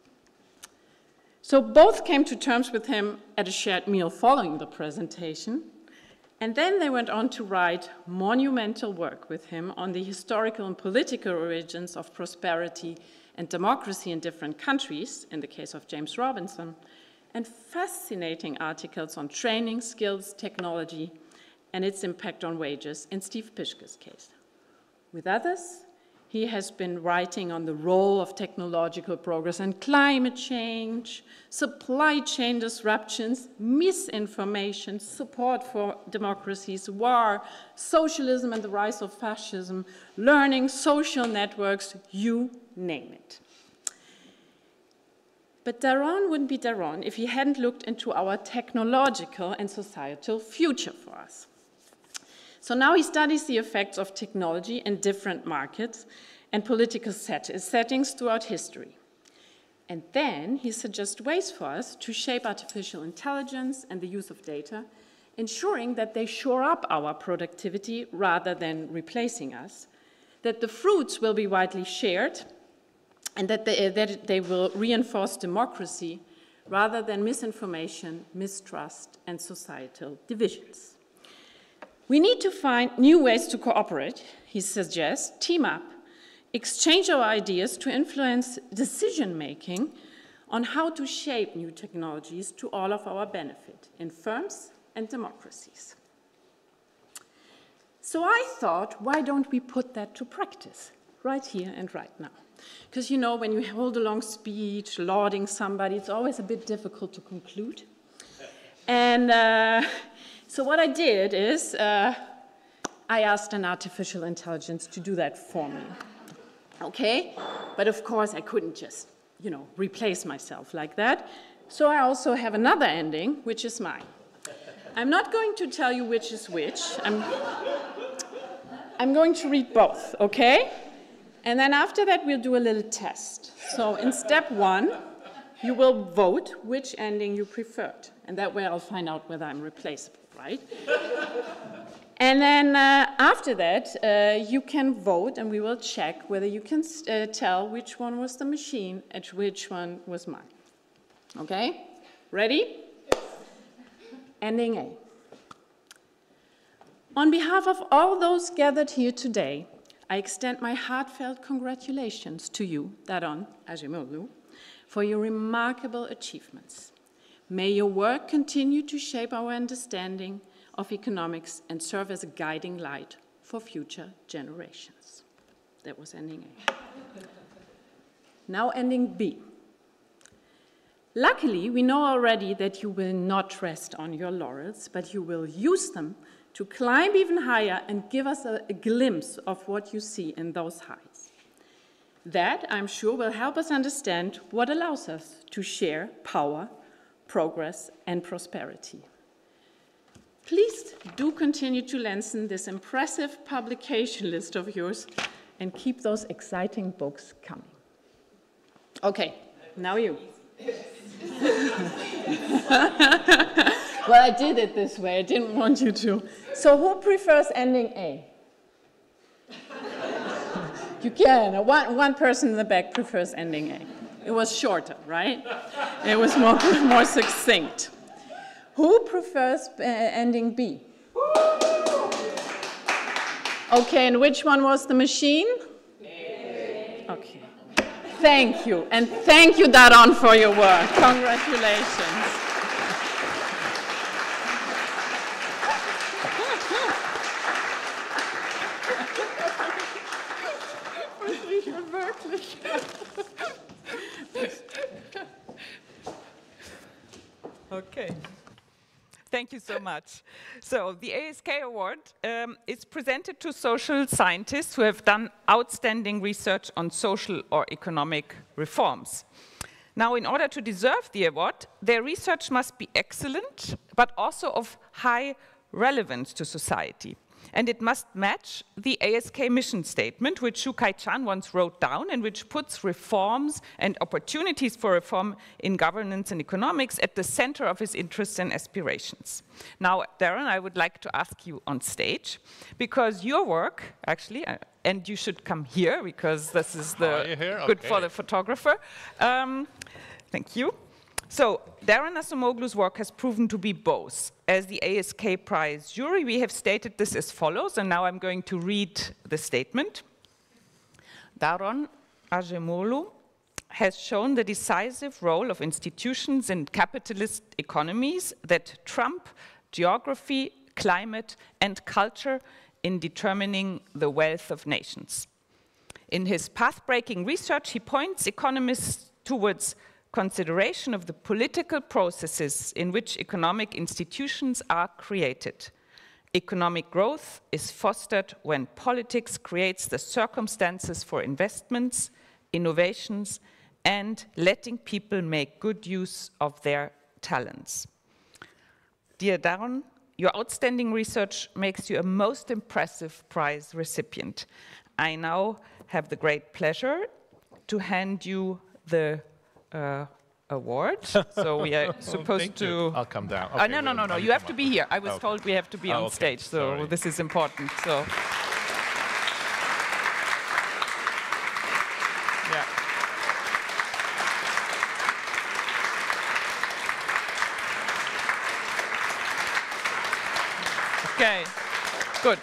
So both came to terms with him at a shared meal following the presentation, and then they went on to write monumental work with him on the historical and political origins of prosperity and democracy in different countries, in the case of James Robinson, and fascinating articles on training, skills, technology, and its impact on wages in Steve Pischke's case. With others, he has been writing on the role of technological progress and climate change, supply chain disruptions, misinformation, support for democracies, war, socialism and the rise of fascism, learning, social networks, you name it. But Daron wouldn't be Daron if he hadn't looked into our technological and societal future for us. So now he studies the effects of technology in different markets and political set settings throughout history. And then he suggests ways for us to shape artificial intelligence and the use of data, ensuring that they shore up our productivity rather than replacing us, that the fruits will be widely shared, and that they, that they will reinforce democracy rather than misinformation, mistrust, and societal divisions. We need to find new ways to cooperate, he suggests, team up, exchange our ideas to influence decision-making on how to shape new technologies to all of our benefit in firms and democracies. So I thought, why don't we put that to practice right here and right now? Because, you know, when you hold a long speech lauding somebody, it's always a bit difficult to conclude. And uh, so what I did is uh, I asked an artificial intelligence to do that for me. Okay? But of course, I couldn't just, you know, replace myself like that. So I also have another ending, which is mine. I'm not going to tell you which is which. I'm, I'm going to read both, okay? And then after that, we'll do a little test. So in step one, you will vote which ending you preferred. And that way I'll find out whether I'm replaceable, right? And then uh, after that, uh, you can vote, and we will check whether you can uh, tell which one was the machine and which one was mine. Okay? Ready? Ending A. On behalf of all those gathered here today, I extend my heartfelt congratulations to you, Daron Acemoglu, for your remarkable achievements. May your work continue to shape our understanding of economics and serve as a guiding light for future generations. That was ending A. Now ending B. Luckily, we know already that you will not rest on your laurels, but you will use them to climb even higher and give us a, a glimpse of what you see in those highs. That, I'm sure, will help us understand what allows us to share power, progress, and prosperity. Please do continue to lengthen this impressive publication list of yours and keep those exciting books coming. Okay, now you. Well, I did it this way. I didn't want you to. So who prefers ending A? You can. One, one person in the back prefers ending A. It was shorter, right? It was more, more succinct. Who prefers uh, ending B? Okay, and which one was the machine? A. Okay. Thank you. And thank you, Daron, for your work. Congratulations. Okay. Thank you so much. So the A S K Award um, is presented to social scientists who have done outstanding research on social or economic reforms. Now, in order to deserve the award, their research must be excellent, but also of high relevance to society. And it must match the A S K mission statement, which Shu Kai-chan once wrote down, and which puts reforms and opportunities for reform in governance and economics at the center of his interests and aspirations. Now, Daron, I would like to ask you on stage, because your work, actually, uh, and you should come here, because this is the good okay. for the photographer. Um, thank you. So, Daron Acemoglu's work has proven to be both. As the A S K Prize jury, we have stated this as follows, and now I'm going to read the statement. Daron Acemoglu has shown the decisive role of institutions in capitalist economies that trump geography, climate, and culture in determining the wealth of nations. In his path-breaking research, he points economists towards consideration of the political processes in which economic institutions are created. Economic growth is fostered when politics creates the circumstances for investments, innovations, and letting people make good use of their talents. Dear Daron, your outstanding research makes you a most impressive prize recipient. I now have the great pleasure to hand you the uh, Award. So we are supposed oh, to... You. I'll come down. Okay, uh, no, no, no, no. You have to be here. I was okay. told we have to be oh, on okay. stage, so Sorry. this is important. So. Yeah. Okay. Good.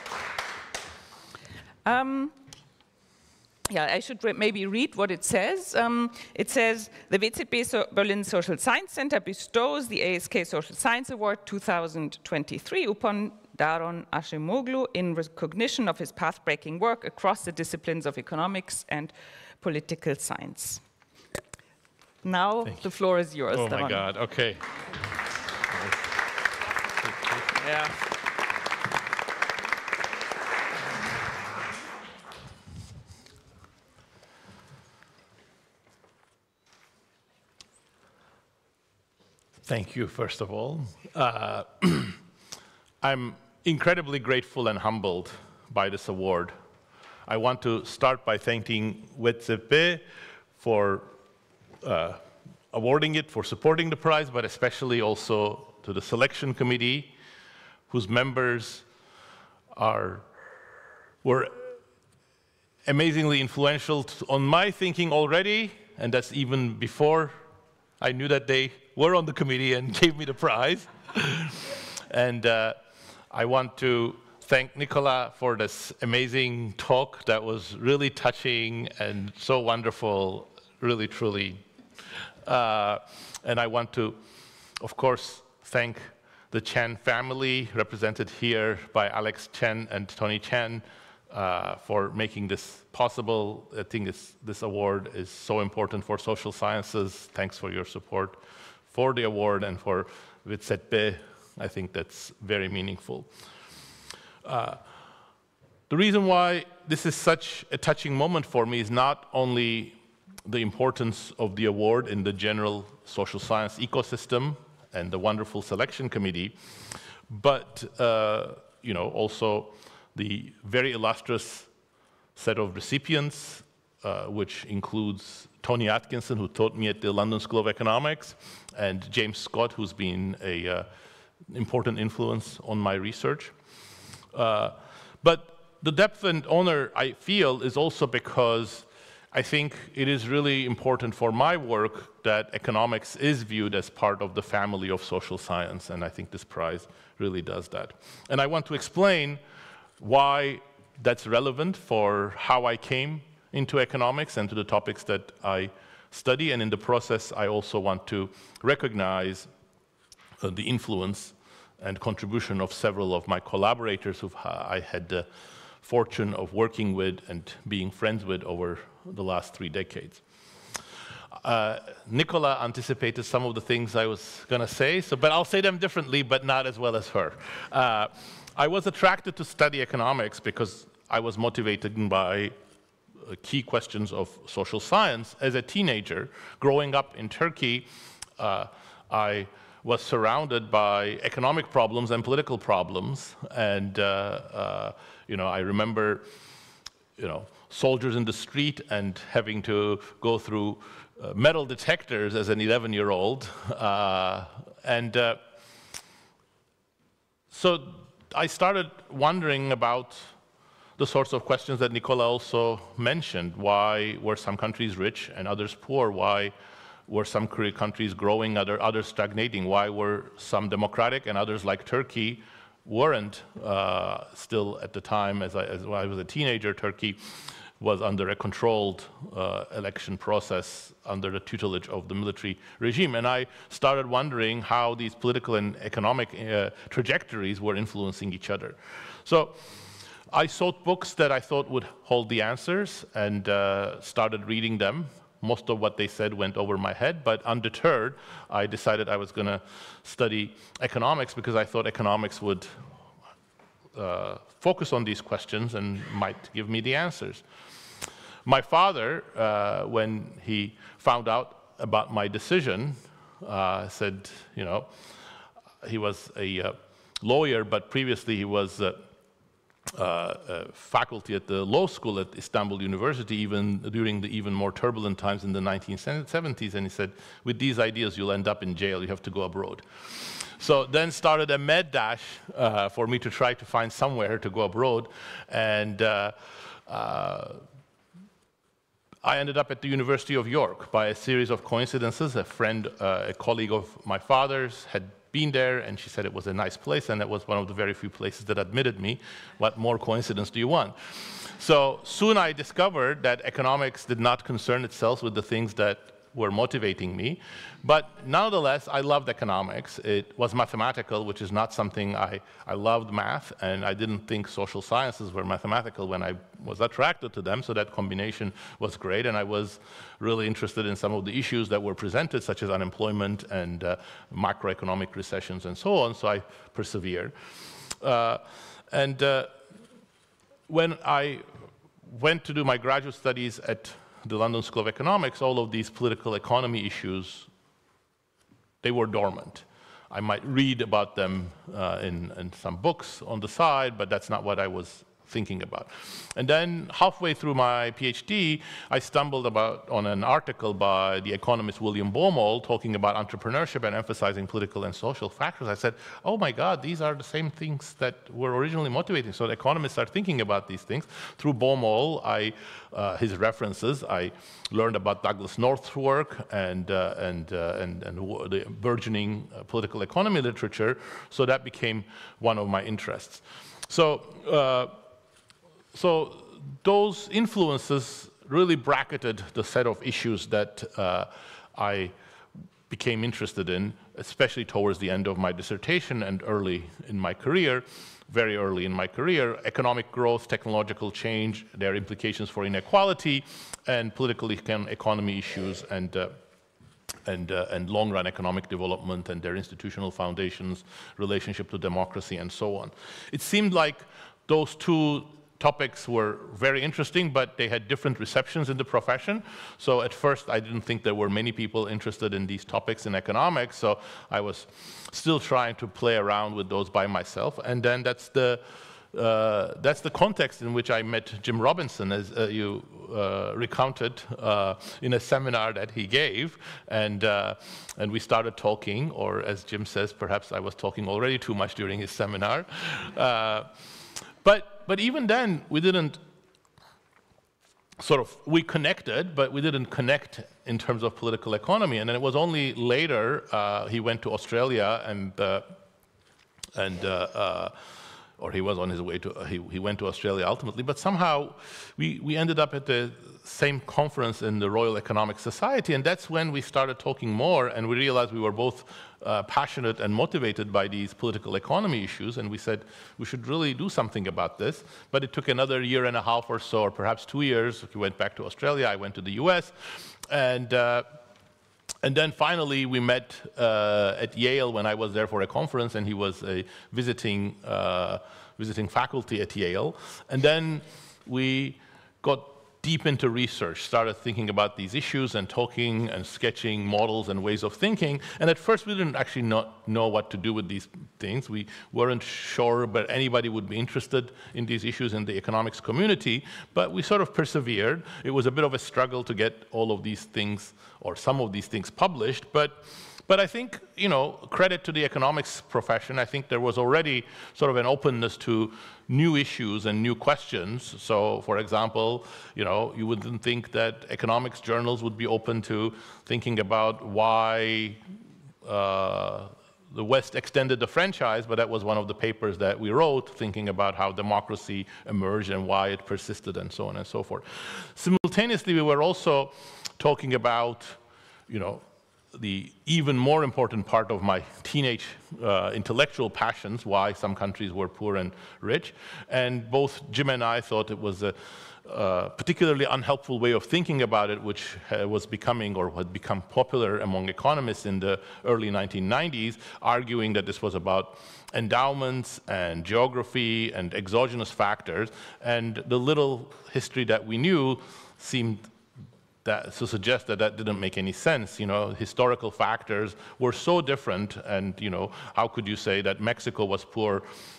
Um, Yeah, I should re maybe read what it says. Um, it says, the W Z B so Berlin Social Science Center bestows the A S K Social Science Award two thousand twenty-three upon Daron Acemoglu in recognition of his path-breaking work across the disciplines of economics and political science. Now the floor is yours, Oh Daron. my God, okay. Yeah. Thank you, first of all. Uh, I'm incredibly grateful and humbled by this award. I want to start by thanking W Z B for uh, awarding it, for supporting the prize, but especially also to the selection committee, whose members are, were amazingly influential on my thinking already, and that's even before I knew that they were on the committee and gave me the prize. And uh, I want to thank Nicola for this amazing talk that was really touching and so wonderful, really, truly. Uh, and I want to, of course, thank the Chen family, represented here by Alex Chen and Tony Chen, uh, for making this possible. I think this, this award is so important for social sciences. Thanks for your support for the award and for W Z B. I think that's very meaningful. Uh, the reason why this is such a touching moment for me is not only the importance of the award in the general social science ecosystem and the wonderful selection committee, but uh, you know, also the very illustrious set of recipients, uh, which includes Tony Atkinson, who taught me at the London School of Economics, and James Scott, who's been an uh, important influence on my research. Uh, but the depth and honor I feel is also because I think it is really important for my work that economics is viewed as part of the family of social science, and I think this prize really does that. And I want to explain why that's relevant for how I came into economics and to the topics that I study, and in the process I also want to recognize uh, the influence and contribution of several of my collaborators who I had the fortune of working with and being friends with over the last three decades. Uh, Nicola anticipated some of the things I was going to say, so, but I'll say them differently, but not as well as her. Uh, I was attracted to study economics because I was motivated by uh, key questions of social science. As a teenager, growing up in Turkey, uh, I was surrounded by economic problems and political problems, and uh, uh, you know, I remember, you know, soldiers in the street and having to go through uh, metal detectors as an eleven-year-old, uh, and uh, so I started wondering about the sorts of questions that Nicola also mentioned. Why were some countries rich and others poor? Why were some countries growing, other, others stagnating? Why were some democratic and others, like Turkey, weren't uh, still at the time, as I, as I was a teenager, Turkey was under a controlled uh, election process under the tutelage of the military regime. And I started wondering how these political and economic uh, trajectories were influencing each other. So I sought books that I thought would hold the answers and uh, started reading them. Most of what they said went over my head, but undeterred, I decided I was going to study economics because I thought economics would uh, focus on these questions and might give me the answers. My father, uh, when he found out about my decision, uh, said, you know, he was a uh, lawyer, but previously he was uh, uh, uh, faculty at the law school at Istanbul University, even during the even more turbulent times in the nineteen seventies, and he said, with these ideas, you'll end up in jail, you have to go abroad. So then started a mad dash uh, for me to try to find somewhere to go abroad, and uh, uh, I ended up at the University of York by a series of coincidences. A friend, uh, a colleague of my father's had been there, and she said it was a nice place, and it was one of the very few places that admitted me. What more coincidence do you want? So soon I discovered that economics did not concern itself with the things that were motivating me, but nonetheless, I loved economics. It was mathematical, which is not something I, I loved math, and I didn't think social sciences were mathematical when I was attracted to them, so that combination was great, and I was really interested in some of the issues that were presented, such as unemployment and uh, macroeconomic recessions and so on, so I persevered. Uh, and uh, when I went to do my graduate studies at the London School of Economics, all of these political economy issues, they were dormant. I might read about them uh, in, in some books on the side, but that's not what I was thinking about. And then halfway through my PhD, I stumbled about on an article by the economist William Baumol talking about entrepreneurship and emphasizing political and social factors. I said, oh my God, these are the same things that were originally motivating. So the economists are thinking about these things. Through Baumol, I, uh, his references, I learned about Douglas North's work and, uh, and, uh, and, and the burgeoning uh, political economy literature. So that became one of my interests. So, uh, So those influences really bracketed the set of issues that uh, I became interested in, especially towards the end of my dissertation and early in my career, very early in my career. Economic growth, technological change, their implications for inequality, and political econ economy issues, and uh, and, uh, and long-run economic development and their institutional foundations, relationship to democracy, and so on. It seemed like those two topics were very interesting, but they had different receptions in the profession. So at first, I didn't think there were many people interested in these topics in economics, so I was still trying to play around with those by myself. And then that's the, uh, that's the context in which I met Jim Robinson, as uh, you uh, recounted uh, in a seminar that he gave. And, uh, and we started talking, or as Jim says, perhaps I was talking already too much during his seminar. Uh, but But even then, we didn't sort of, we connected, but we didn't connect in terms of political economy. And then it was only later uh, he went to Australia and, uh, and uh, uh, or he was on his way to, uh, he, he went to Australia ultimately, but somehow we, we ended up at the same conference in the Royal Economic Society, and that's when we started talking more, and we realized we were both uh, passionate and motivated by these political economy issues, and we said we should really do something about this. But it took another year and a half or so, or perhaps two years. We went back to Australia, I went to the U S, and uh, And then finally, we met uh, at Yale when I was there for a conference, and he was a visiting, uh, visiting faculty at Yale. And then we got deep into research, started thinking about these issues and talking and sketching models and ways of thinking. And at first, we didn't actually not know what to do with these things. We weren't sure but anybody would be interested in these issues in the economics community, but we sort of persevered. It was a bit of a struggle to get all of these things, or some of these things, published, but But I think, you know, credit to the economics profession, I think there was already sort of an openness to new issues and new questions. So, for example, you know, you wouldn't think that economics journals would be open to thinking about why uh, the West extended the franchise, but that was one of the papers that we wrote, thinking about how democracy emerged and why it persisted and so on and so forth. Simultaneously, we were also talking about, you know, the even more important part of my teenage uh, intellectual passions, why some countries were poor and rich. And both Jim and I thought it was a uh, particularly unhelpful way of thinking about it, which uh, was becoming or had become popular among economists in the early nineteen nineties, arguing that this was about endowments and geography and exogenous factors. And the little history that we knew seemed That, to suggest that that didn't make any sense. You know, historical factors were so different, and you know, how could you say that Mexico was poor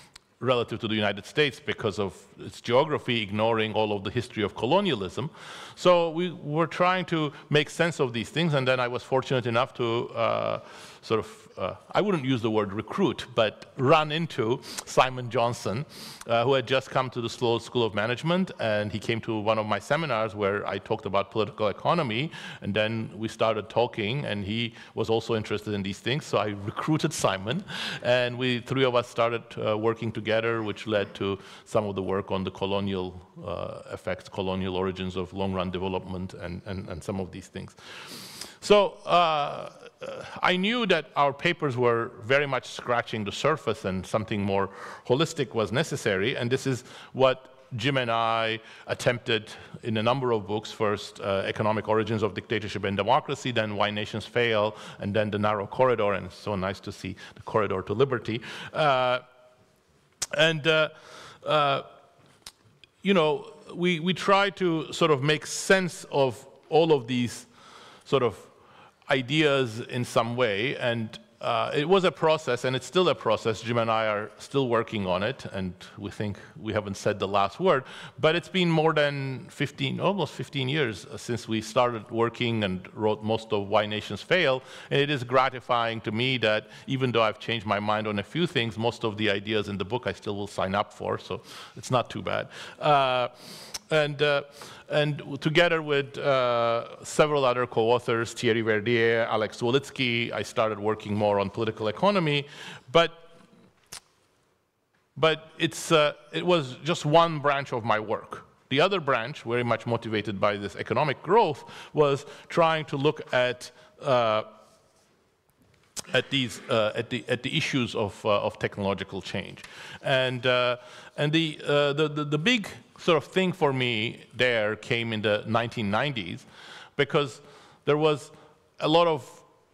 relative to the United States because of its geography, ignoring all of the history of colonialism. So we were trying to make sense of these things, and then I was fortunate enough to uh, sort of, uh, I wouldn't use the word recruit, but run into Simon Johnson, uh, who had just come to the Sloan School of Management, and he came to one of my seminars where I talked about political economy, and then we started talking, and he was also interested in these things, so I recruited Simon, and we three of us started uh, working together, which led to some of the work on the colonial uh, effects, colonial origins of long-run development, and, and, and some of these things. So uh, I knew that our papers were very much scratching the surface and something more holistic was necessary, and this is what Jim and I attempted in a number of books. First, uh, Economic Origins of Dictatorship and Democracy, then Why Nations Fail, and then The Narrow Corridor, and it's so nice to see the corridor to liberty. Uh, and, uh, uh, you know, we, we try to sort of make sense of all of these sort of ideas in some way, and uh, it was a process, and it's still a process. Jim and I are still working on it, and we think we haven't said the last word, but it's been more than fifteen, almost fifteen years since we started working and wrote most of Why Nations Fail, and it is gratifying to me that even though I've changed my mind on a few things, most of the ideas in the book I still will sign up for, so it's not too bad. Uh, And, uh, and together with uh, several other co-authors, Thierry Verdier, Alex Wolitsky, I started working more on political economy. But, but it's, uh, it was just one branch of my work. The other branch, very much motivated by this economic growth, was trying to look at uh, at these uh, at the at the issues of uh, of technological change, and uh, and the, uh, the the the big sort of thing for me there came in the nineteen nineties, because there was a lot of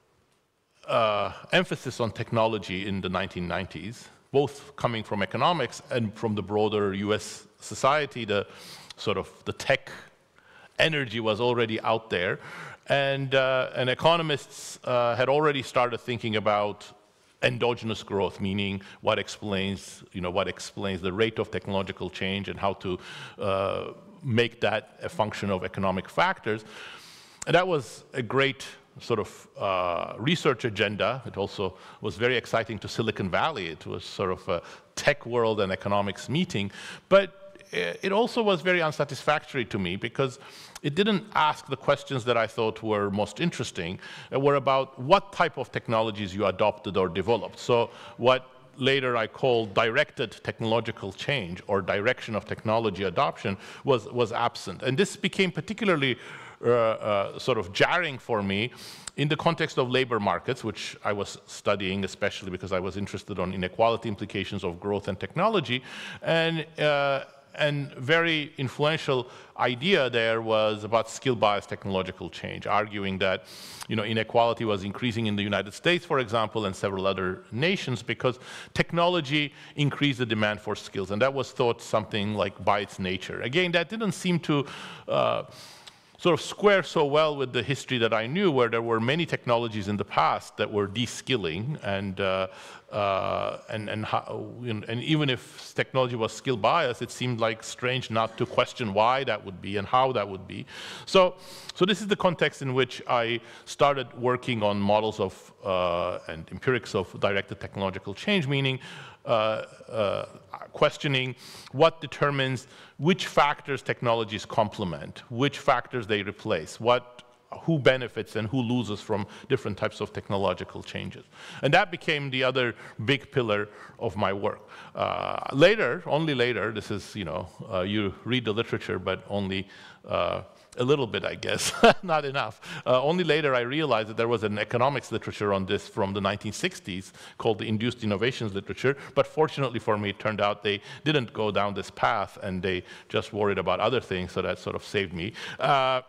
uh, emphasis on technology in the nineteen nineties, both coming from economics and from the broader U S society. The sort of the tech energy was already out there. And, uh, and economists uh, had already started thinking about endogenous growth, meaning what explains, you know, what explains the rate of technological change and how to uh, make that a function of economic factors. And that was a great sort of uh, research agenda. It also was very exciting to Silicon Valley. It was sort of a tech world and economics meeting. But it also was very unsatisfactory to me because it didn't ask the questions that I thought were most interesting. It were about what type of technologies you adopted or developed. So what later I called directed technological change or direction of technology adoption was, was absent. And this became particularly uh, uh, sort of jarring for me in the context of labor markets, which I was studying, especially because I was interested on inequality implications of growth and technology. And uh, And very influential idea there was about skill-biased technological change, arguing that, you know, inequality was increasing in the United States, for example, and several other nations because technology increased the demand for skills, and that was thought something like by its nature. Again, that didn't seem to uh, sort of square so well with the history that I knew, where there were many technologies in the past that were de-skilling, and uh, uh, and and, how, you know, and even if technology was skill biased, it seemed like strange not to question why that would be and how that would be. So, so this is the context in which I started working on models of uh, and empirics of directed technological change, meaning Uh, uh, questioning what determines which factors technologies complement, which factors they replace, what, who benefits and who loses from different types of technological changes. And that became the other big pillar of my work. Uh, later, only later, this is, you know, uh, you read the literature, but only uh, a little bit, I guess, not enough. Uh, only later I realized that there was an economics literature on this from the nineteen sixties called the induced innovations literature, but fortunately for me, it turned out they didn't go down this path and they just worried about other things, so that sort of saved me. Uh,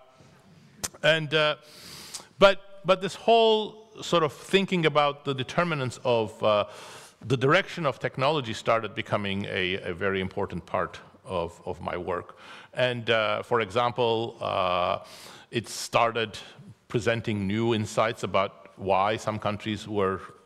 and, uh, but, but this whole sort of thinking about the determinants of uh, the direction of technology started becoming a, a very important part of, of my work. And uh, for example, uh, it started presenting new insights about why some countries were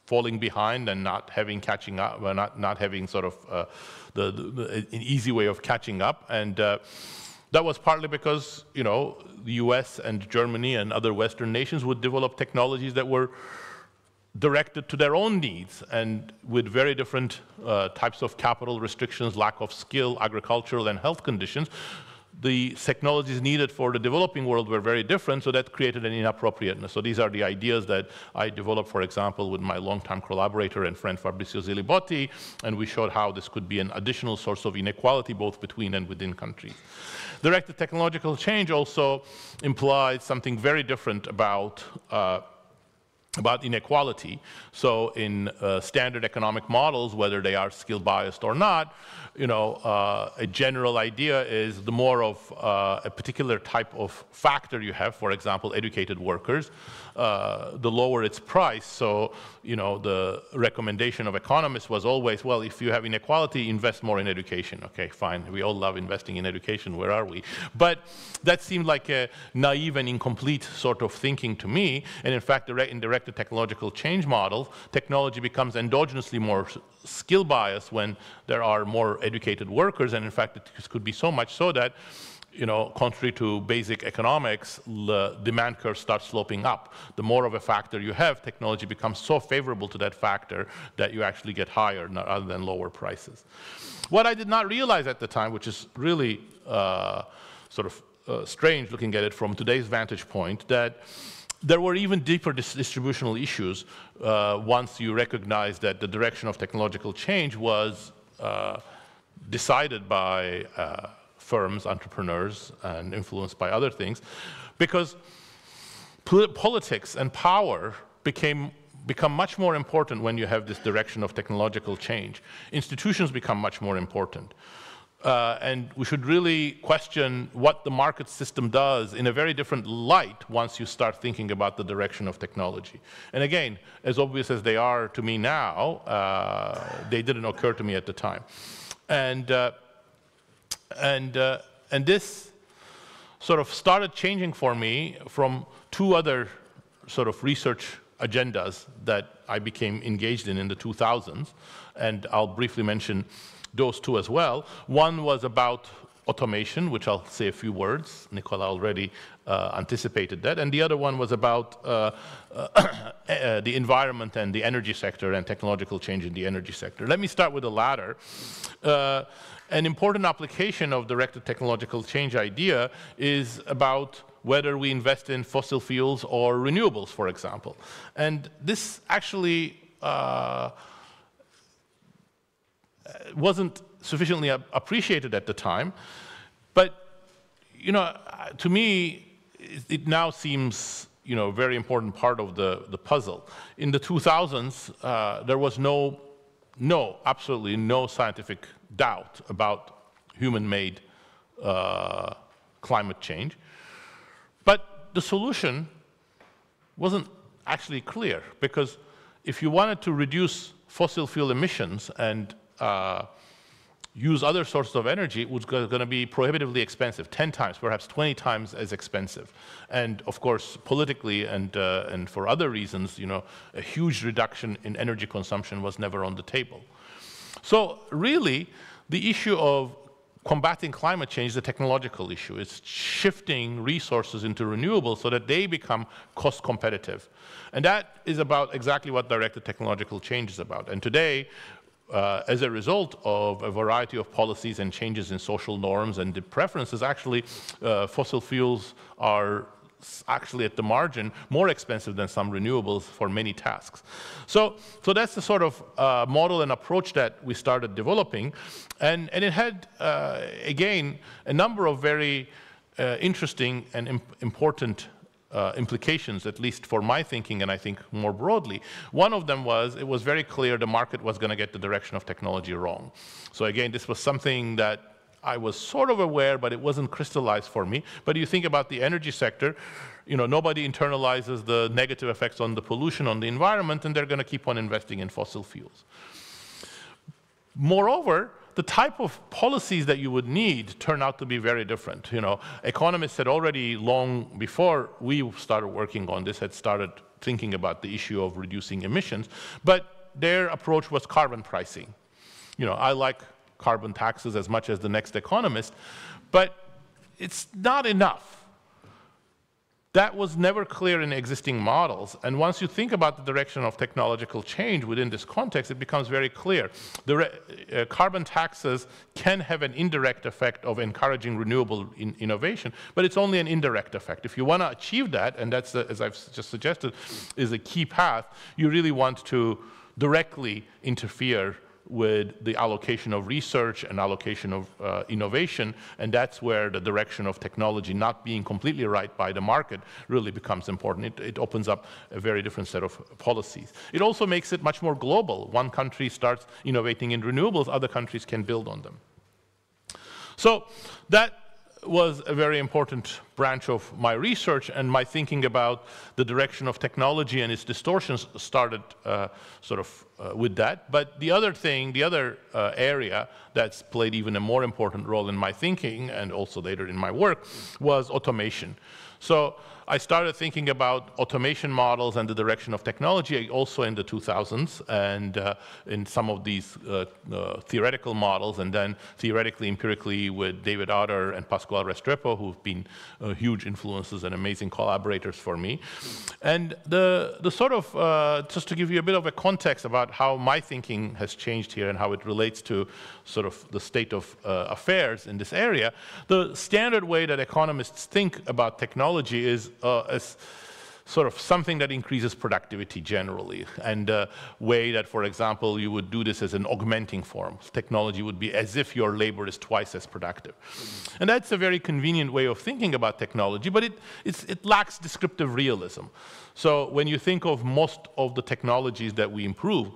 falling behind and not having catching up, well, not not having sort of uh, the, the an easy way of catching up, and uh, that was partly because you know the U S and Germany and other Western nations would develop technologies that were directed to their own needs and with very different uh, types of capital restrictions, lack of skill, agricultural and health conditions. The technologies needed for the developing world were very different, so that created an inappropriateness. So these are the ideas that I developed, for example, with my longtime collaborator and friend Fabrizio Zilibotti, and we showed how this could be an additional source of inequality both between and within countries. Directed technological change also implies something very different about uh, about inequality. So in uh, standard economic models, whether they are skill biased or not, you know, uh, a general idea is the more of uh, a particular type of factor you have, for example, educated workers, uh, the lower its price. So, you know, the recommendation of economists was always, well, if you have inequality, invest more in education. Okay, fine, we all love investing in education, where are we? But that seemed like a naive and incomplete sort of thinking to me, and in fact, in directed technological change models, technology becomes endogenously more skill biased when there are more educated workers, and in fact, it could be so much so that, you know, contrary to basic economics, the demand curve starts sloping up. The more of a factor you have, technology becomes so favorable to that factor that you actually get higher rather than lower prices. What I did not realize at the time, which is really uh, sort of uh, strange looking at it from today's vantage point, that there were even deeper dis distributional issues uh, once you recognize that the direction of technological change was uh, decided by uh, firms, entrepreneurs, and influenced by other things, because pol politics and power became become much more important when you have this direction of technological change. Institutions become much more important. Uh, and we should really question what the market system does in a very different light once you start thinking about the direction of technology. And again, as obvious as they are to me now, uh, they didn't occur to me at the time. And, uh, and, uh, and this sort of started changing for me from two other sort of research agendas that I became engaged in in the two thousands, and I'll briefly mention those two as well. One was about automation, which I'll say a few words. Nicola already uh, anticipated that. And the other one was about uh, uh, the environment and the energy sector and technological change in the energy sector. Let me start with the latter. Uh, an important application of directed technological change idea is about whether we invest in fossil fuels or renewables, for example. And this actually uh, wasn't sufficiently appreciated at the time, but you know, to me, it now seems you know a very important part of the the puzzle. In the two thousands, uh, there was no, no, absolutely no scientific doubt about human-made uh, climate change, but the solution wasn't actually clear, because if you wanted to reduce fossil fuel emissions and Uh, use other sources of energy, it was going to be prohibitively expensive, ten times, perhaps twenty times as expensive. And of course, politically and, uh, and for other reasons, you know, a huge reduction in energy consumption was never on the table. So really, the issue of combating climate change is a technological issue. It's shifting resources into renewables so that they become cost competitive. And that is about exactly what directed technological change is about. And today, Uh, as a result of a variety of policies and changes in social norms and the preferences, actually uh, fossil fuels are actually at the margin more expensive than some renewables for many tasks. So, so that's the sort of uh, model and approach that we started developing. And, and it had, uh, again, a number of very uh, interesting and imp important Uh, implications, at least for my thinking, and I think more broadly. One of them was, it was very clear the market was going to get the direction of technology wrong. So again, this was something that I was sort of aware, but it wasn't crystallized for me. But you think about the energy sector, you know, nobody internalizes the negative effects on the pollution on the environment, and they're going to keep on investing in fossil fuels. Moreover, the type of policies that you would need turn out to be very different. You know, economists had already long before we started working on this had started thinking about the issue of reducing emissions, but their approach was carbon pricing. You know, I like carbon taxes as much as the next economist, but it's not enough. That was never clear in existing models, and once you think about the direction of technological change within this context, it becomes very clear. The re uh, carbon taxes can have an indirect effect of encouraging renewable in innovation, but it's only an indirect effect. If you want to achieve that, and that's, uh, as I've just suggested, is a key path, you really want to directly interfere with the allocation of research and allocation of uh, innovation, and that's where the direction of technology not being completely right by the market really becomes important. It, it opens up a very different set of policies. It also makes it much more global. One country starts innovating in renewables, other countries can build on them. So that was a very important branch of my research, and my thinking about the direction of technology and its distortions started uh, sort of uh, with that. But the other thing, the other uh, area that's played even a more important role in my thinking and also later in my work was automation. So I started thinking about automation models and the direction of technology also in the two thousands, and uh, in some of these uh, uh, theoretical models, and then theoretically, empirically with David Otter and Pascual Restrepo, who've been uh, huge influences and amazing collaborators for me. And the, the sort of, uh, just to give you a bit of a context about how my thinking has changed here and how it relates to sort of the state of uh, affairs in this area, the standard way that economists think about technology is uh, as sort of something that increases productivity generally, and a way that, for example, you would do this as an augmenting form. Technology would be as if your labor is twice as productive. And that's a very convenient way of thinking about technology, but it, it's, it lacks descriptive realism. So when you think of most of the technologies that we improve,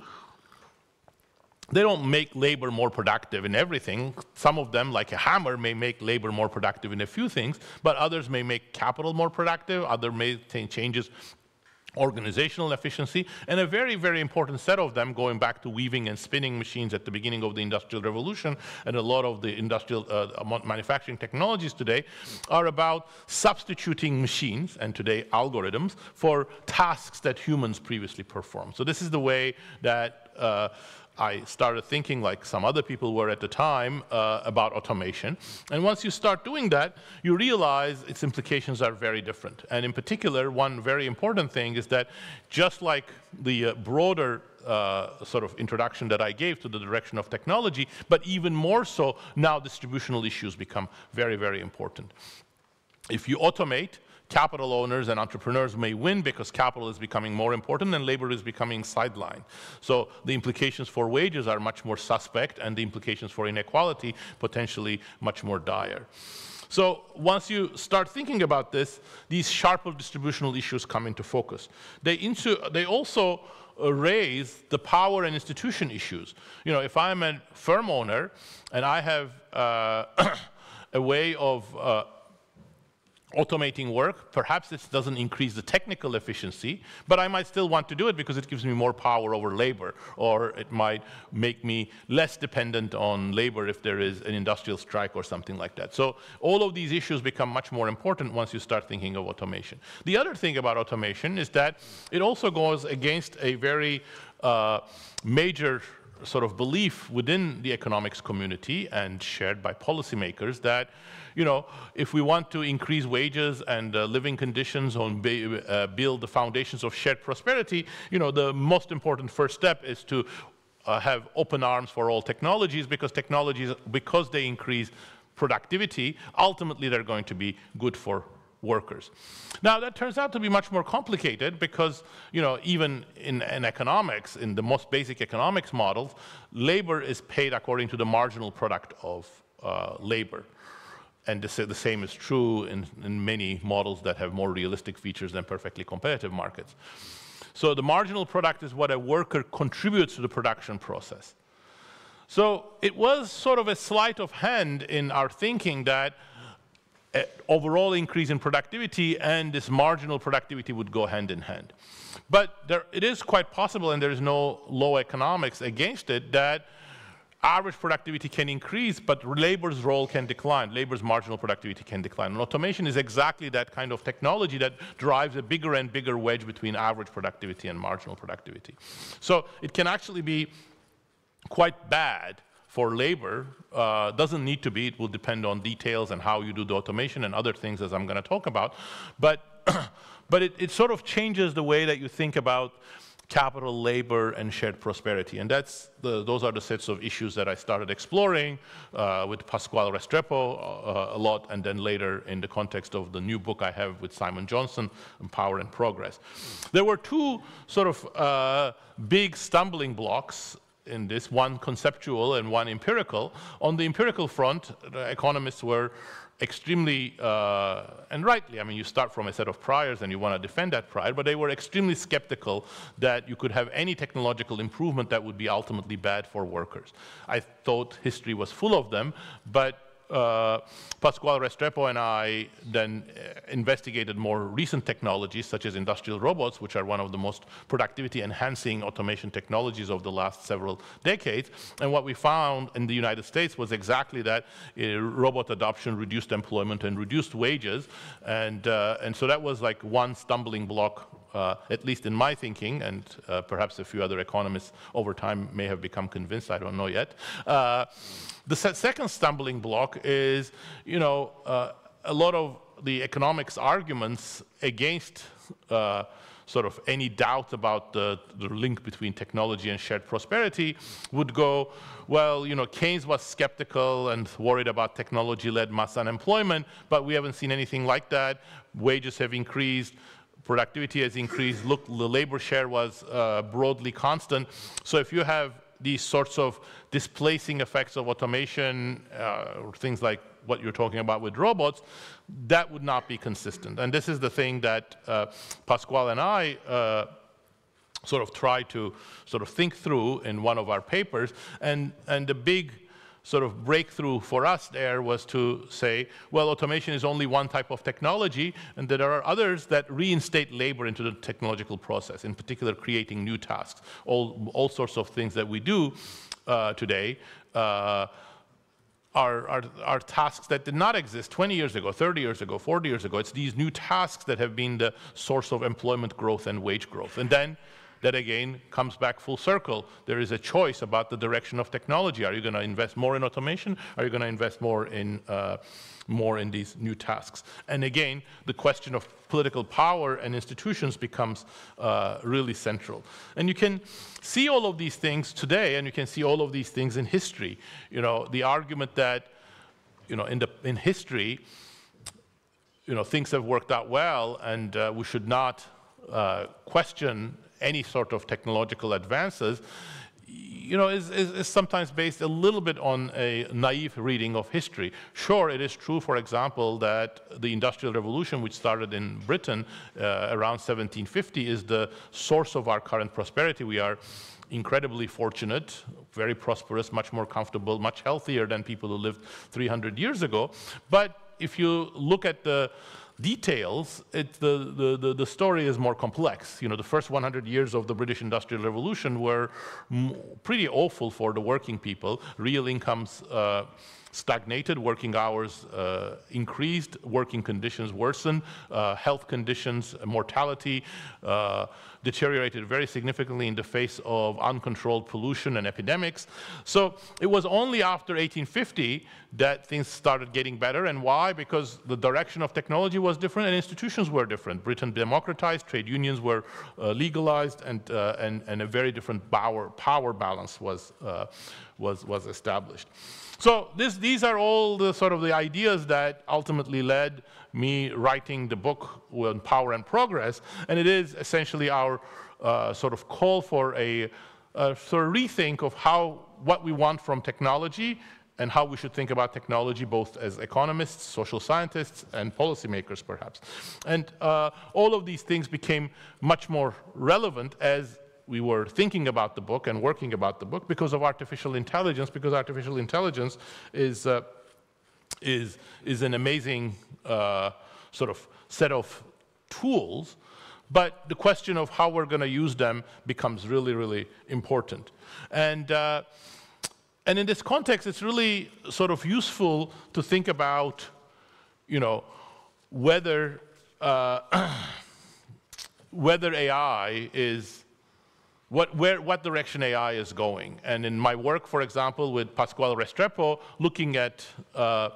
they don't make labor more productive in everything. Some of them, like a hammer, may make labor more productive in a few things, but others may make capital more productive, others may changes organizational efficiency, and a very, very important set of them, going back to weaving and spinning machines at the beginning of the Industrial Revolution, and a lot of the industrial uh, manufacturing technologies today, are about substituting machines, and today algorithms, for tasks that humans previously performed. So this is the way that uh, I started thinking, like some other people were at the time, uh, about automation. And once you start doing that, you realize its implications are very different. And in particular, one very important thing is that just like the uh, broader uh, sort of introduction that I gave to the direction of technology, but even more so, now distributional issues become very, very important. If you automate, capital owners and entrepreneurs may win because capital is becoming more important and labor is becoming sidelined. So the implications for wages are much more suspect, and the implications for inequality potentially much more dire. So once you start thinking about this, these sharper distributional issues come into focus. They, into, they also uh, raise the power and institution issues. You know, if I'm a firm owner and I have uh, a way of uh, automating work, perhaps it doesn't increase the technical efficiency, but I might still want to do it because it gives me more power over labor, or it might make me less dependent on labor if there is an industrial strike or something like that. So all of these issues become much more important once you start thinking of automation. The other thing about automation is that it also goes against a very uh, major sort of belief within the economics community and shared by policymakers that, you know, if we want to increase wages and uh, living conditions and uh, build the foundations of shared prosperity, you know, the most important first step is to uh, have open arms for all technologies, because technologies, because they increase productivity, ultimately they're going to be good for workers. Now that turns out to be much more complicated because, you know, even in, in economics, in the most basic economics models, labor is paid according to the marginal product of uh, labor. And the, the same is true in, in many models that have more realistic features than perfectly competitive markets. So the marginal product is what a worker contributes to the production process. So it was sort of a sleight of hand in our thinking that Uh, overall increase in productivity and this marginal productivity would go hand in hand. But there, it is quite possible, and there is no law economics against it, that average productivity can increase, but labor's role can decline. Labor's marginal productivity can decline. And automation is exactly that kind of technology that drives a bigger and bigger wedge between average productivity and marginal productivity. So it can actually be quite bad for labor. Uh, doesn't need to be. It will depend on details and how you do the automation and other things, as I'm going to talk about. But, but it, it sort of changes the way that you think about capital, labor, and shared prosperity. And that's the, those are the sets of issues that I started exploring uh, with Pasquale Restrepo uh, a lot, and then later in the context of the new book I have with Simon Johnson, Power and Progress. There were two sort of uh, big stumbling blocks in this, one conceptual and one empirical. On the empirical front, the economists were extremely, uh, and rightly, I mean, you start from a set of priors and you want to defend that prior, but they were extremely skeptical that you could have any technological improvement that would be ultimately bad for workers. I thought history was full of them, but Uh, Pasquale Restrepo and I then uh, investigated more recent technologies such as industrial robots, which are one of the most productivity-enhancing automation technologies of the last several decades. And what we found in the United States was exactly that uh, robot adoption reduced employment and reduced wages. And, uh, and so that was like one stumbling block, Uh, at least in my thinking, and uh, perhaps a few other economists over time may have become convinced, I don't know yet. Uh, the se second stumbling block is, you know, uh, a lot of the economics arguments against uh, sort of any doubt about the, the link between technology and shared prosperity would go, well, you know, Keynes was skeptical and worried about technology-led mass unemployment, but we haven't seen anything like that. Wages have increased. Productivity has increased. Look, the labor share was uh, broadly constant. So if you have these sorts of displacing effects of automation, uh, or things like what you're talking about with robots, that would not be consistent. And this is the thing that uh, Pasquale and I uh, sort of try to sort of think through in one of our papers. And, and the big sort of breakthrough for us there was to say, well, automation is only one type of technology, and that there are others that reinstate labor into the technological process, in particular creating new tasks. All, all sorts of things that we do uh, today uh, are, are, are tasks that did not exist twenty years ago, thirty years ago, forty years ago. It's these new tasks that have been the source of employment growth and wage growth. And then that again comes back full circle. There is a choice about the direction of technology. Are you going to invest more in automation? Are you going to invest more in uh, more in these new tasks? And again, the question of political power and institutions becomes uh, really central. And you can see all of these things today, and you can see all of these things in history. You know, the argument that, you know, in the in history, you know, things have worked out well, and uh, we should not uh, question any sort of technological advances, you know, is, is, is sometimes based a little bit on a naive reading of history. Sure, it is true, for example, that the Industrial Revolution, which started in Britain uh, around seventeen fifty, is the source of our current prosperity. We are incredibly fortunate, very prosperous, much more comfortable, much healthier than people who lived three hundred years ago. But if you look at the details, it, the, the, the story is more complex. You know, the first one hundred years of the British Industrial Revolution were m pretty awful for the working people. Real incomes uh, stagnated, working hours uh, increased, working conditions worsened, uh, health conditions, mortality uh, deteriorated very significantly in the face of uncontrolled pollution and epidemics. So it was only after eighteen fifty that things started getting better. And why? Because the direction of technology was different and institutions were different. Britain democratized, trade unions were uh, legalized, and, uh, and, and a very different power, power balance was, uh, was, was established. So this, these are all the sort of the ideas that ultimately led me writing the book on Power and Progress, and it is essentially our uh, sort of call for a, a sort of rethink of how, what we want from technology and how we should think about technology both as economists, social scientists, and policymakers perhaps. And uh, all of these things became much more relevant as we were thinking about the book and working about the book because of artificial intelligence, because artificial intelligence is, uh, is, is an amazing uh, sort of set of tools, but the question of how we're going to use them becomes really, really important. And uh, and in this context, it's really sort of useful to think about, you know, whether uh, whether A I is what where what direction A I is going. And in my work, for example, with Pasquale Restrepo, looking at uh,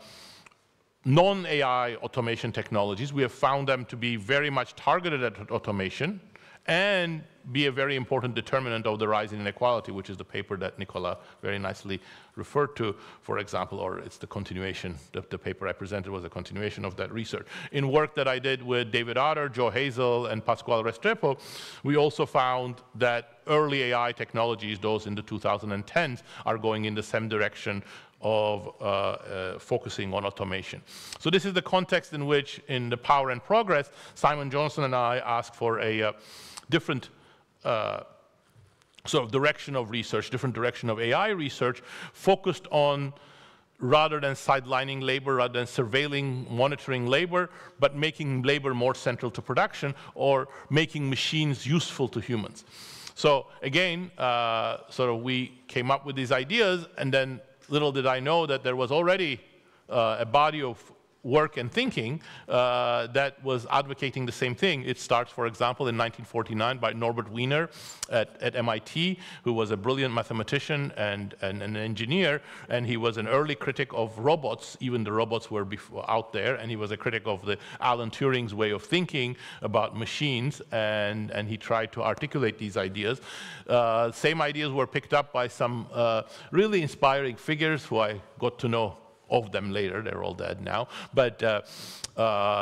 non-A I automation technologies, we have found them to be very much targeted at automation and be a very important determinant of the rise in inequality, which is the paper that Nicola very nicely referred to, for example, or it's the continuation. The, the paper I presented was a continuation of that research. In work that I did with David Otter, Joe Hazel, and Pasquale Restrepo, we also found that early A I technologies, those in the two thousand tens, are going in the same direction of uh, uh, focusing on automation. So this is the context in which, in the Power and Progress, Simon Johnson and I asked for a uh, different uh, sort of direction of research, different direction of A I research, focused on, rather than sidelining labor, rather than surveilling, monitoring labor, but making labor more central to production, or making machines useful to humans. So again, uh, sort of we came up with these ideas, and then little did I know that there was already uh, a body of work and thinking uh, that was advocating the same thing. It starts, for example, in nineteen forty-nine by Norbert Wiener at, at M I T, who was a brilliant mathematician and, and an engineer, and he was an early critic of robots. Even the robots were before, out there, and he was a critic of the Alan Turing's way of thinking about machines, and, and he tried to articulate these ideas. Uh, same ideas were picked up by some uh, really inspiring figures who I got to know of them later. They're all dead now. But uh, uh,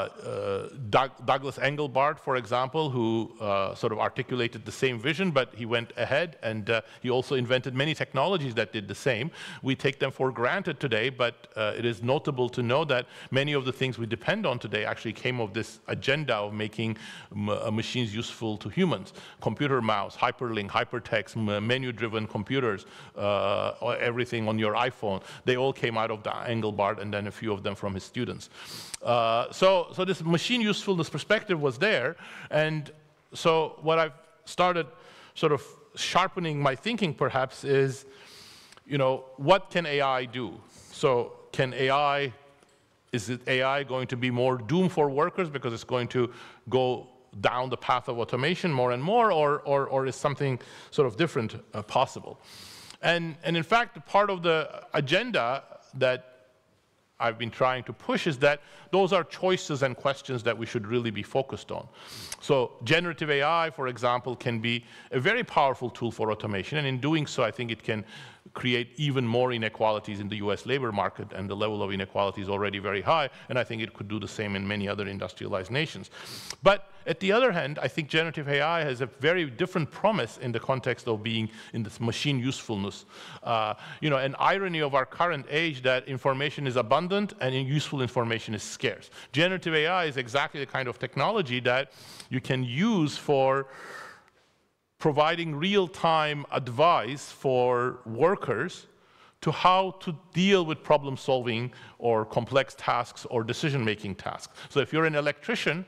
uh, Doug, Douglas Engelbart, for example, who uh, sort of articulated the same vision, but he went ahead and uh, he also invented many technologies that did the same. We take them for granted today, but uh, it is notable to know that many of the things we depend on today actually came of this agenda of making m uh, machines useful to humans. Computer mouse, hyperlink, hypertext, menu-driven computers, uh, everything on your iPhone, they all came out of the Engelbart, and then a few of them from his students. Uh, so, so this machine usefulness perspective was there, and so what I've started sort of sharpening my thinking perhaps is, you know, what can A I do? So can A I, is it A I going to be more doom for workers because it's going to go down the path of automation more and more, or, or, or is something sort of different uh, possible? And, and in fact, part of the agenda that I've been trying to push is that those are choices and questions that we should really be focused on. So generative A I, for example, can be a very powerful tool for automation, and in doing so, I think it can create even more inequalities in the U S labor market, and the level of inequality is already very high, and I think it could do the same in many other industrialized nations. But at the other hand, I think generative A I has a very different promise in the context of being in this machine usefulness. Uh, you know, an irony of our current age that information is abundant and useful information is scarce. Generative A I is exactly the kind of technology that you can use for providing real-time advice for workers to how to deal with problem-solving or complex tasks or decision-making tasks. So if you're an electrician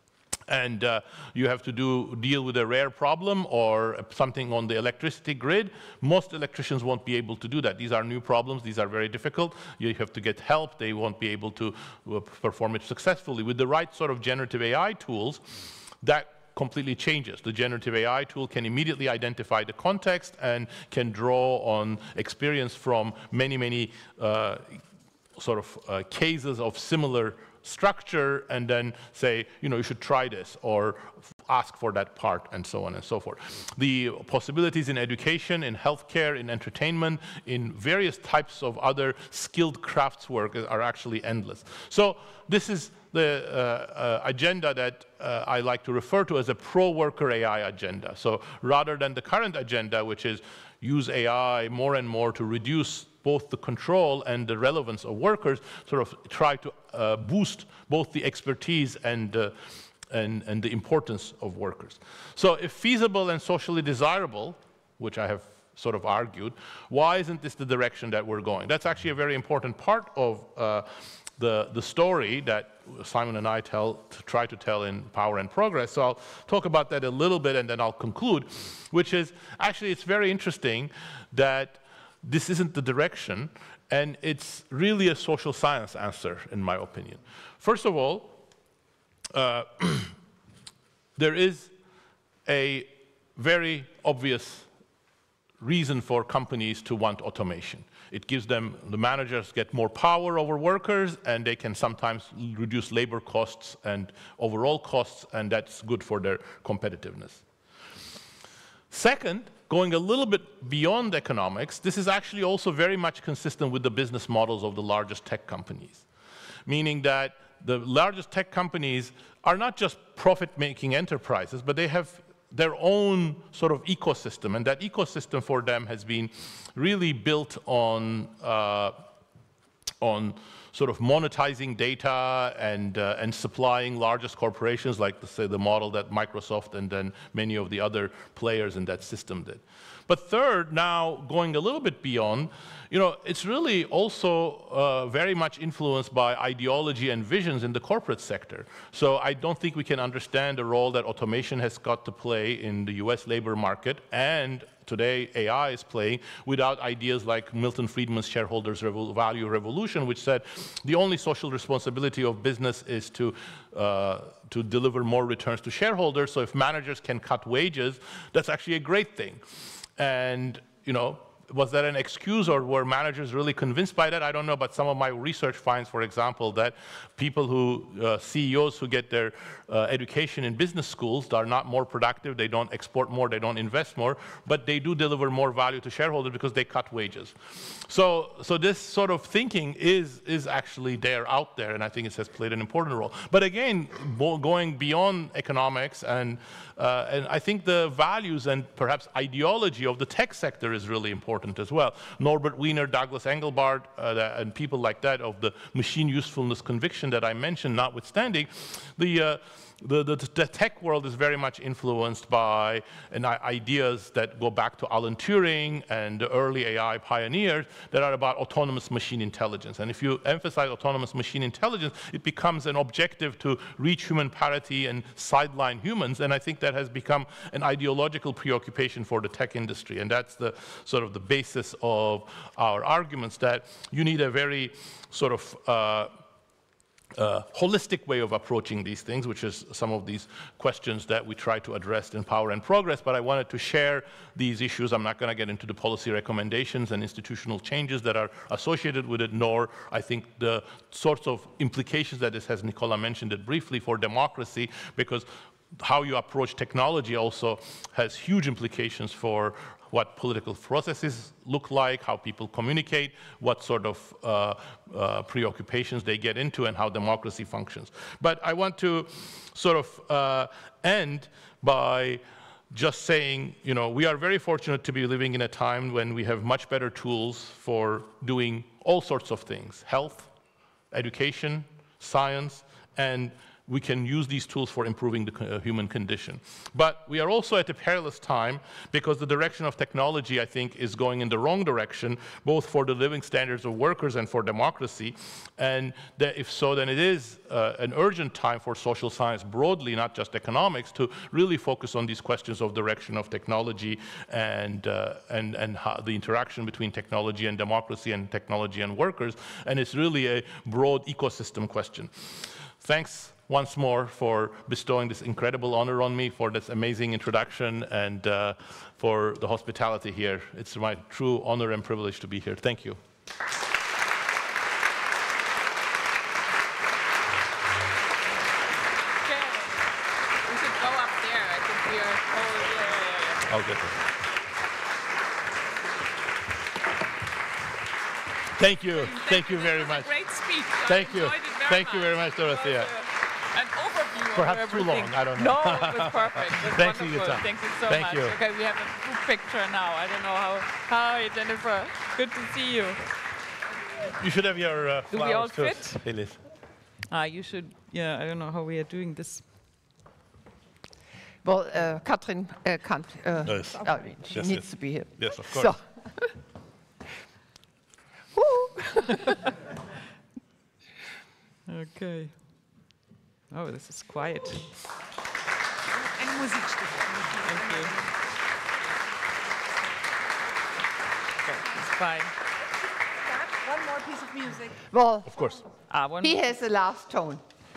and uh, you have to do deal with a rare problem or something on the electricity grid, most electricians won't be able to do that. These are new problems, these are very difficult, you have to get help, they won't be able to uh, perform it successfully. With the right sort of generative A I tools, that completely changes. The generative A I tool can immediately identify the context and can draw on experience from many, many uh, sort of uh, cases of similar structure, and then say, you know, you should try this, or ask for that part, and so on and so forth. The possibilities in education, in healthcare, in entertainment, in various types of other skilled crafts work are actually endless. So this is the uh, uh, agenda that uh, I like to refer to as a pro-worker A I agenda. So rather than the current agenda, which is use A I more and more to reduce both the control and the relevance of workers, sort of try to uh, boost both the expertise and, uh, and, and the importance of workers. So if feasible and socially desirable, which I have sort of argued, why isn't this the direction that we're going? That's actually a very important part of uh, the, the story that Simon and I tell, to try to tell in Power and Progress. So I'll talk about that a little bit and then I'll conclude, which is actually it's very interesting that this isn't the direction, and it's really a social science answer, in my opinion. First of all, uh, there is a very obvious reason for companies to want automation. It gives them, the managers get more power over workers, and they can sometimes reduce labor costs and overall costs, and that's good for their competitiveness. Second, going a little bit beyond economics, this is actually also very much consistent with the business models of the largest tech companies, meaning that the largest tech companies are not just profit-making enterprises, but they have their own sort of ecosystem, and that ecosystem for them has been really built on uh, on sort of monetizing data and uh, and supplying largest corporations, like say the model that Microsoft and then many of the other players in that system did. But third, now going a little bit beyond, you know, it's really also uh, very much influenced by ideology and visions in the corporate sector. So I don't think we can understand the role that automation has got to play in the U S labor market, and today A I is playing, without ideas like Milton Friedman's shareholders revo- value revolution, which said the only social responsibility of business is to uh, to deliver more returns to shareholders. So if managers can cut wages, that's actually a great thing. And, you know, was that an excuse, or were managers really convinced by that? I don't know, but some of my research finds, for example, that people who, uh, C E Os who get their uh, education in business schools are not more productive, they don't export more, they don't invest more, but they do deliver more value to shareholders because they cut wages. So, so this sort of thinking is, is actually there, out there, and I think it has played an important role. But again, going beyond economics, and, uh, and I think the values and perhaps ideology of the tech sector is really important as well. Norbert Wiener, Douglas Engelbart, uh, and people like that of the machine usefulness conviction that I mentioned notwithstanding, the, uh, the, the, the tech world is very much influenced by an ideas that go back to Alan Turing and the early A I pioneers that are about autonomous machine intelligence. And if you emphasize autonomous machine intelligence, it becomes an objective to reach human parity and sideline humans, and I think that has become an ideological preoccupation for the tech industry, and that's the sort of the basis of our arguments, that you need a very sort of uh, Uh, holistic way of approaching these things, which is some of these questions that we try to address in Power and Progress, but I wanted to share these issues. I'm not going to get into the policy recommendations and institutional changes that are associated with it, nor I think the sorts of implications that this has. Nicola mentioned it briefly for democracy, because how you approach technology also has huge implications for what political processes look like, how people communicate, what sort of uh, uh, preoccupations they get into, and how democracy functions. But I want to sort of uh, end by just saying, you know, we are very fortunate to be living in a time when we have much better tools for doing all sorts of things: health, education, science, and we can use these tools for improving the uh, human condition. But we are also at a perilous time, because the direction of technology, I think, is going in the wrong direction, both for the living standards of workers and for democracy. And that if so, then it is uh, an urgent time for social science broadly, not just economics, to really focus on these questions of direction of technology and, uh, and, and how the interaction between technology and democracy, and technology and workers. And it's really a broad ecosystem question. Thanks once more for bestowing this incredible honor on me, for this amazing introduction, and uh, for the hospitality here. It's my true honor and privilege to be here. Thank you. Okay. We should go up there. I think we are all there. I'll get there. Thank you. Thank, Thank you very much. Great speech. Thank I you. Very Thank much. you very much, Dorothea. An overview Perhaps of too everything. long, I don't know. No, it was perfect. It was Thanks for wonderful. your time. Thank you so Thank much. you. Okay, we have a group picture now. I don't know how. Hi, Jennifer. Good to see you. You should have your uh, flowers. Do we all too, fit? Filiz. Ah, you should. Yeah, I don't know how we are doing this. Well, uh, Katrin uh, can't. Uh, Yes. I mean, she Yes, needs yes. to be here. Yes, of course. So. Woo. Okay. Oh, this is quiet. En muziek. Thank you. It's fine. One more piece of music. Well, Of course. Uh, one He has the last tone.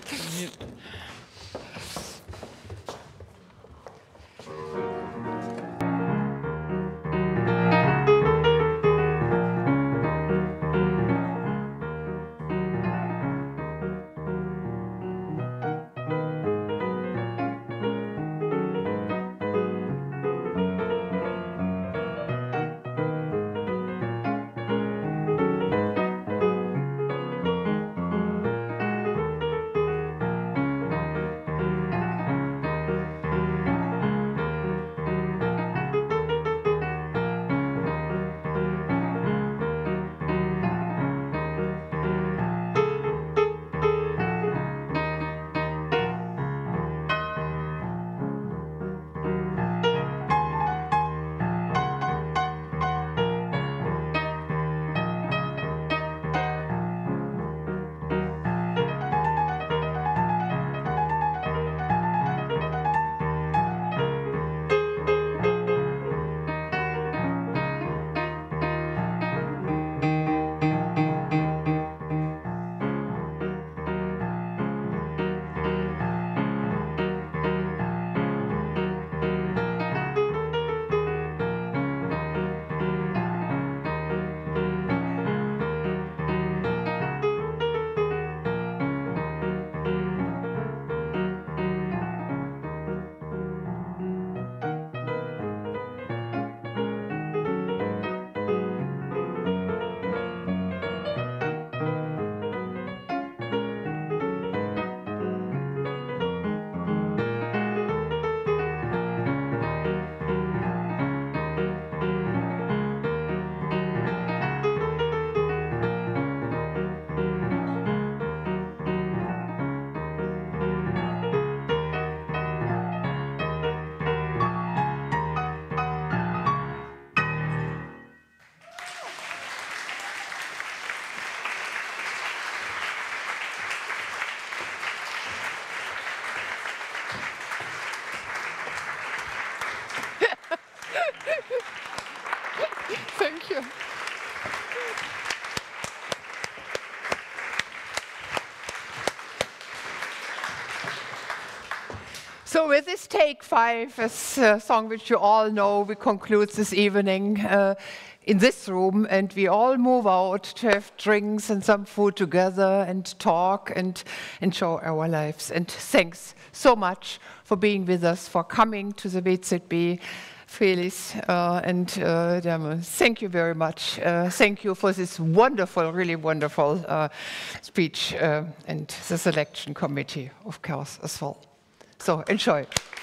Thank you. So with this take five, a song which you all know, we conclude this evening uh, in this room, and we all move out to have drinks and some food together and talk and enjoy our lives. And thanks so much for being with us, for coming to the B Z B. Filiz uh, and uh, Daron, thank you very much. Uh, thank you for this wonderful, really wonderful uh, speech uh, and the selection committee, of course, as well. So enjoy.